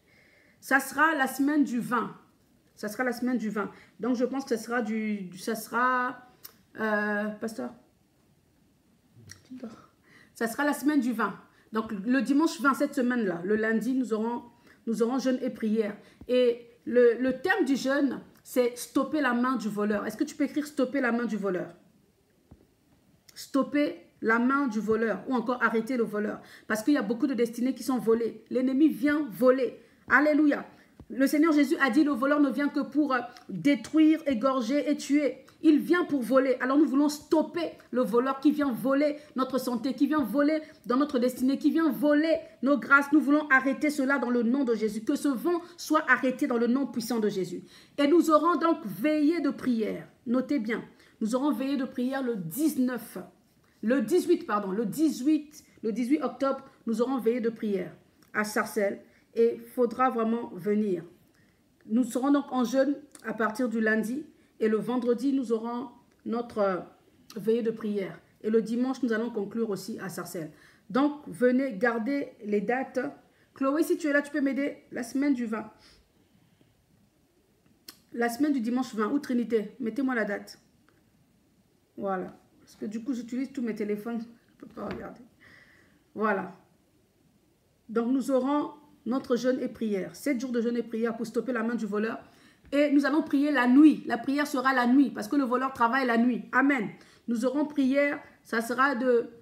Ça sera la semaine du 20. Ça sera la semaine du 20. Donc, je pense que ça sera pasteur. Ça sera la semaine du 20. Donc, le dimanche 20, cette semaine-là, le lundi, nous aurons jeûne et prière. Et le terme du jeûne, c'est stopper la main du voleur. Est-ce que tu peux écrire stopper la main du voleur? Stopper la main du voleur ou encore arrêter le voleur. Parce qu'il y a beaucoup de destinées qui sont volées. L'ennemi vient voler. Alléluia. Le Seigneur Jésus a dit, le voleur ne vient que pour détruire, égorger et tuer. Il vient pour voler. Alors nous voulons stopper le voleur qui vient voler notre santé, qui vient voler dans notre destinée, qui vient voler nos grâces. Nous voulons arrêter cela dans le nom de Jésus. Que ce vent soit arrêté dans le nom puissant de Jésus. Et nous aurons donc veillé de prière. Notez bien, nous aurons veillé de prière le 18 octobre, nous aurons veillé de prière à Sarcelles. Et il faudra vraiment venir. Nous serons donc en jeûne à partir du lundi. Et le vendredi, nous aurons notre veillée de prière. Et le dimanche, nous allons conclure aussi à Sarcelles. Donc, venez garder les dates. Chloé, si tu es là, tu peux m'aider. La semaine du 20. La semaine du dimanche 20. Ou Trinité, mettez-moi la date. Voilà. Parce que du coup, j'utilise tous mes téléphones. Je ne peux pas regarder. Voilà. Donc, nous aurons notre jeûne et prière. 7 jours de jeûne et prière pour stopper la main du voleur. Et nous allons prier la nuit. La prière sera la nuit parce que le voleur travaille la nuit. Amen. Nous aurons prière, ça sera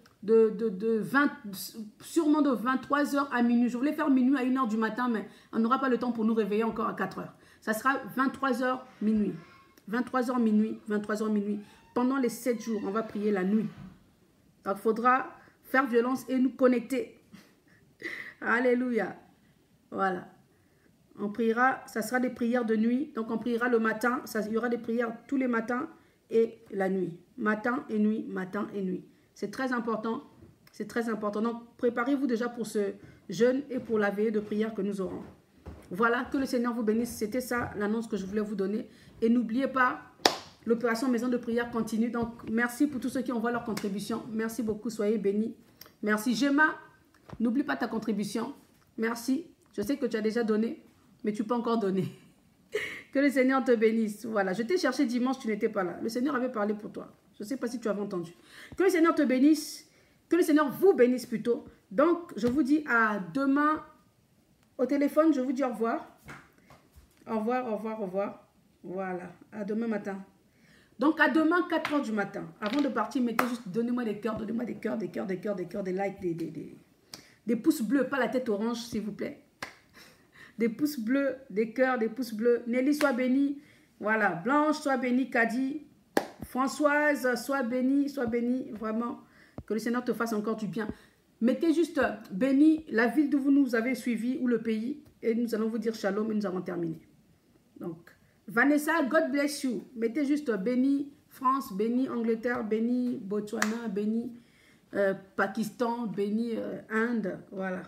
sûrement de 23h à minuit. Je voulais faire minuit à 1h du matin, mais on n'aura pas le temps pour nous réveiller encore à 4h. Ça sera 23h minuit. 23h minuit, 23h minuit. Pendant les 7 jours, on va prier la nuit. Donc, il faudra faire violence et nous connecter. Alléluia. Voilà. On priera, ça sera des prières de nuit. Donc, on priera le matin. Il y aura des prières tous les matins et la nuit. Matin et nuit, matin et nuit. C'est très important. C'est très important. Donc, préparez-vous déjà pour ce jeûne et pour la veillée de prière que nous aurons. Voilà, que le Seigneur vous bénisse. C'était ça l'annonce que je voulais vous donner. Et n'oubliez pas, l'opération Maison de prière continue. Donc, merci pour tous ceux qui envoient leur contribution. Merci beaucoup, soyez bénis. Merci. Gemma, n'oublie pas ta contribution. Merci. Je sais que tu as déjà donné, mais tu peux encore donner. Que le Seigneur te bénisse. Voilà, je t'ai cherché dimanche, tu n'étais pas là. Le Seigneur avait parlé pour toi. Je ne sais pas si tu avais entendu. Que le Seigneur te bénisse. Que le Seigneur vous bénisse plutôt. Donc, je vous dis à demain. Au téléphone, je vous dis au revoir. Au revoir, au revoir, au revoir. Voilà, à demain matin. Donc, à demain, 4 h du matin. Avant de partir, mettez juste, donnez-moi des cœurs, donnez-moi des cœurs, des cœurs, des cœurs, des cœurs, des likes, des pouces bleus, pas la tête orange, s'il vous plaît. Des pouces bleus, des cœurs, des pouces bleus. Nelly, sois bénie. Voilà, Blanche, sois bénie. Kadi, Françoise, sois bénie, vraiment. Que le Seigneur te fasse encore du bien. Mettez juste béni la ville d'où vous nous avez suivis ou le pays et nous allons vous dire shalom et nous avons terminé. Donc, Vanessa, God bless you. Mettez juste béni France, béni Angleterre, béni Botswana, béni Pakistan, béni Inde. Voilà.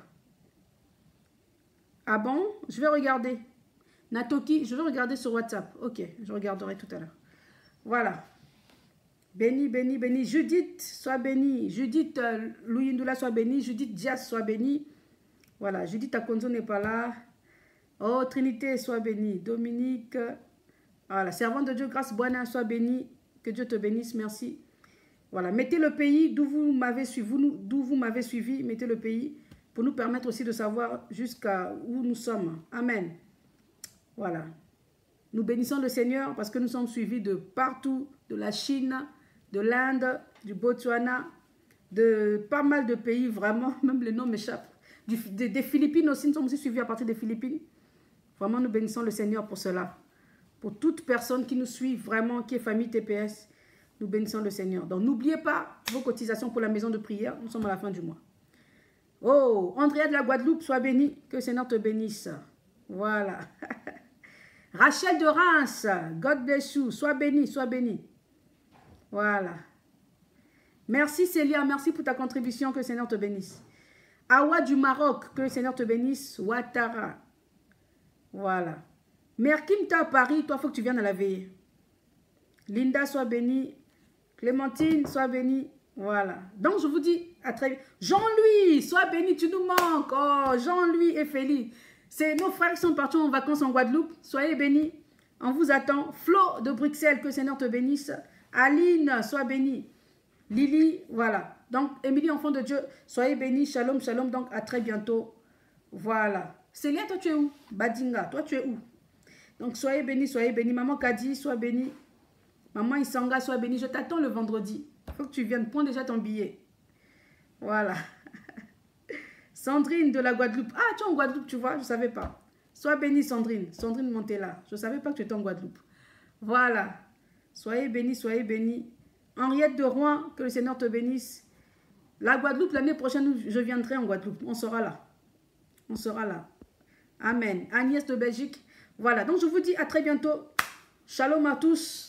Ah bon? Je vais regarder. Natoki, je vais regarder sur WhatsApp. Ok, je regarderai tout à l'heure. Voilà. Béni, béni, béni. Judith, sois bénie. Judith Louindoula, sois bénie. Judith Diaz, sois bénie. Voilà, Judith Akonzo n'est pas là. Oh, Trinité, sois bénie. Dominique, voilà, servante de Dieu, grâce, Boana, sois bénie. Que Dieu te bénisse, merci. Voilà, mettez le pays d'où vous m'avez suivi, mettez le pays pour nous permettre aussi de savoir jusqu'à où nous sommes. Amen. Voilà. Nous bénissons le Seigneur parce que nous sommes suivis de partout, de la Chine, de l'Inde, du Botswana, de pas mal de pays, vraiment, même les noms m'échappent. Des Philippines aussi, nous sommes aussi suivis à partir des Philippines. Vraiment, nous bénissons le Seigneur pour cela. Pour toute personne qui nous suit vraiment, qui est famille TPS, nous bénissons le Seigneur. Donc, n'oubliez pas vos cotisations pour la maison de prière. Nous sommes à la fin du mois. Oh, Andrea de la Guadeloupe, sois bénie. Que le Seigneur te bénisse. Voilà. Rachel de Reims, God bless you. Sois bénie, sois bénie. Voilà. Merci Célia, merci pour ta contribution. Que le Seigneur te bénisse. Awa du Maroc, que le Seigneur te bénisse. Ouattara. Voilà. Merkimta à Paris, toi, il faut que tu viennes à la veillée. Linda, sois bénie. Clémentine, sois bénie. Voilà. Donc, je vous dis à très vite. Jean-Louis, sois béni, tu nous manques. Oh, Jean-Louis et Félix. C'est nos frères qui sont partis en vacances en Guadeloupe. Soyez bénis. On vous attend. Flo de Bruxelles, que le Seigneur te bénisse. Aline, sois bénie. Lily, voilà. Donc, Émilie, enfant de Dieu, soyez bénis. Shalom, shalom. Donc, à très bientôt. Voilà. Célia, toi, tu es où? Badinga, toi, tu es où? Donc, soyez bénis, soyez bénis. Maman Kadi, sois bénie. Maman Isanga, sois bénie. Je t'attends le vendredi. Il faut que tu viennes. Prends déjà ton billet. Voilà. Sandrine de la Guadeloupe. Ah, tu es en Guadeloupe, tu vois, je ne savais pas. Sois bénie, Sandrine. Sandrine Montella. Je ne savais pas que tu étais en Guadeloupe. Voilà. Soyez bénis, soyez bénis. Henriette de Rouen, que le Seigneur te bénisse. La Guadeloupe, l'année prochaine, je viendrai en Guadeloupe. On sera là. On sera là. Amen. Agnès de Belgique. Voilà. Donc, je vous dis à très bientôt. Shalom à tous.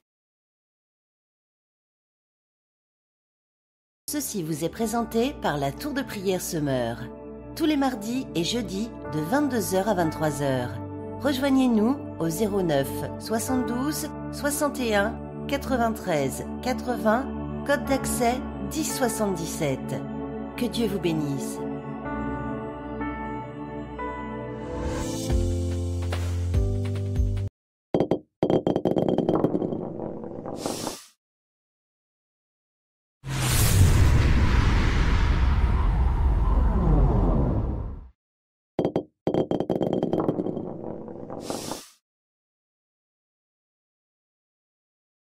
Ceci vous est présenté par la Tour de Prière Semeur. Tous les mardis et jeudis de 22 h à 23 h. Rejoignez-nous au 09 72 61 93 80, code d'accès 1077. Que Dieu vous bénisse.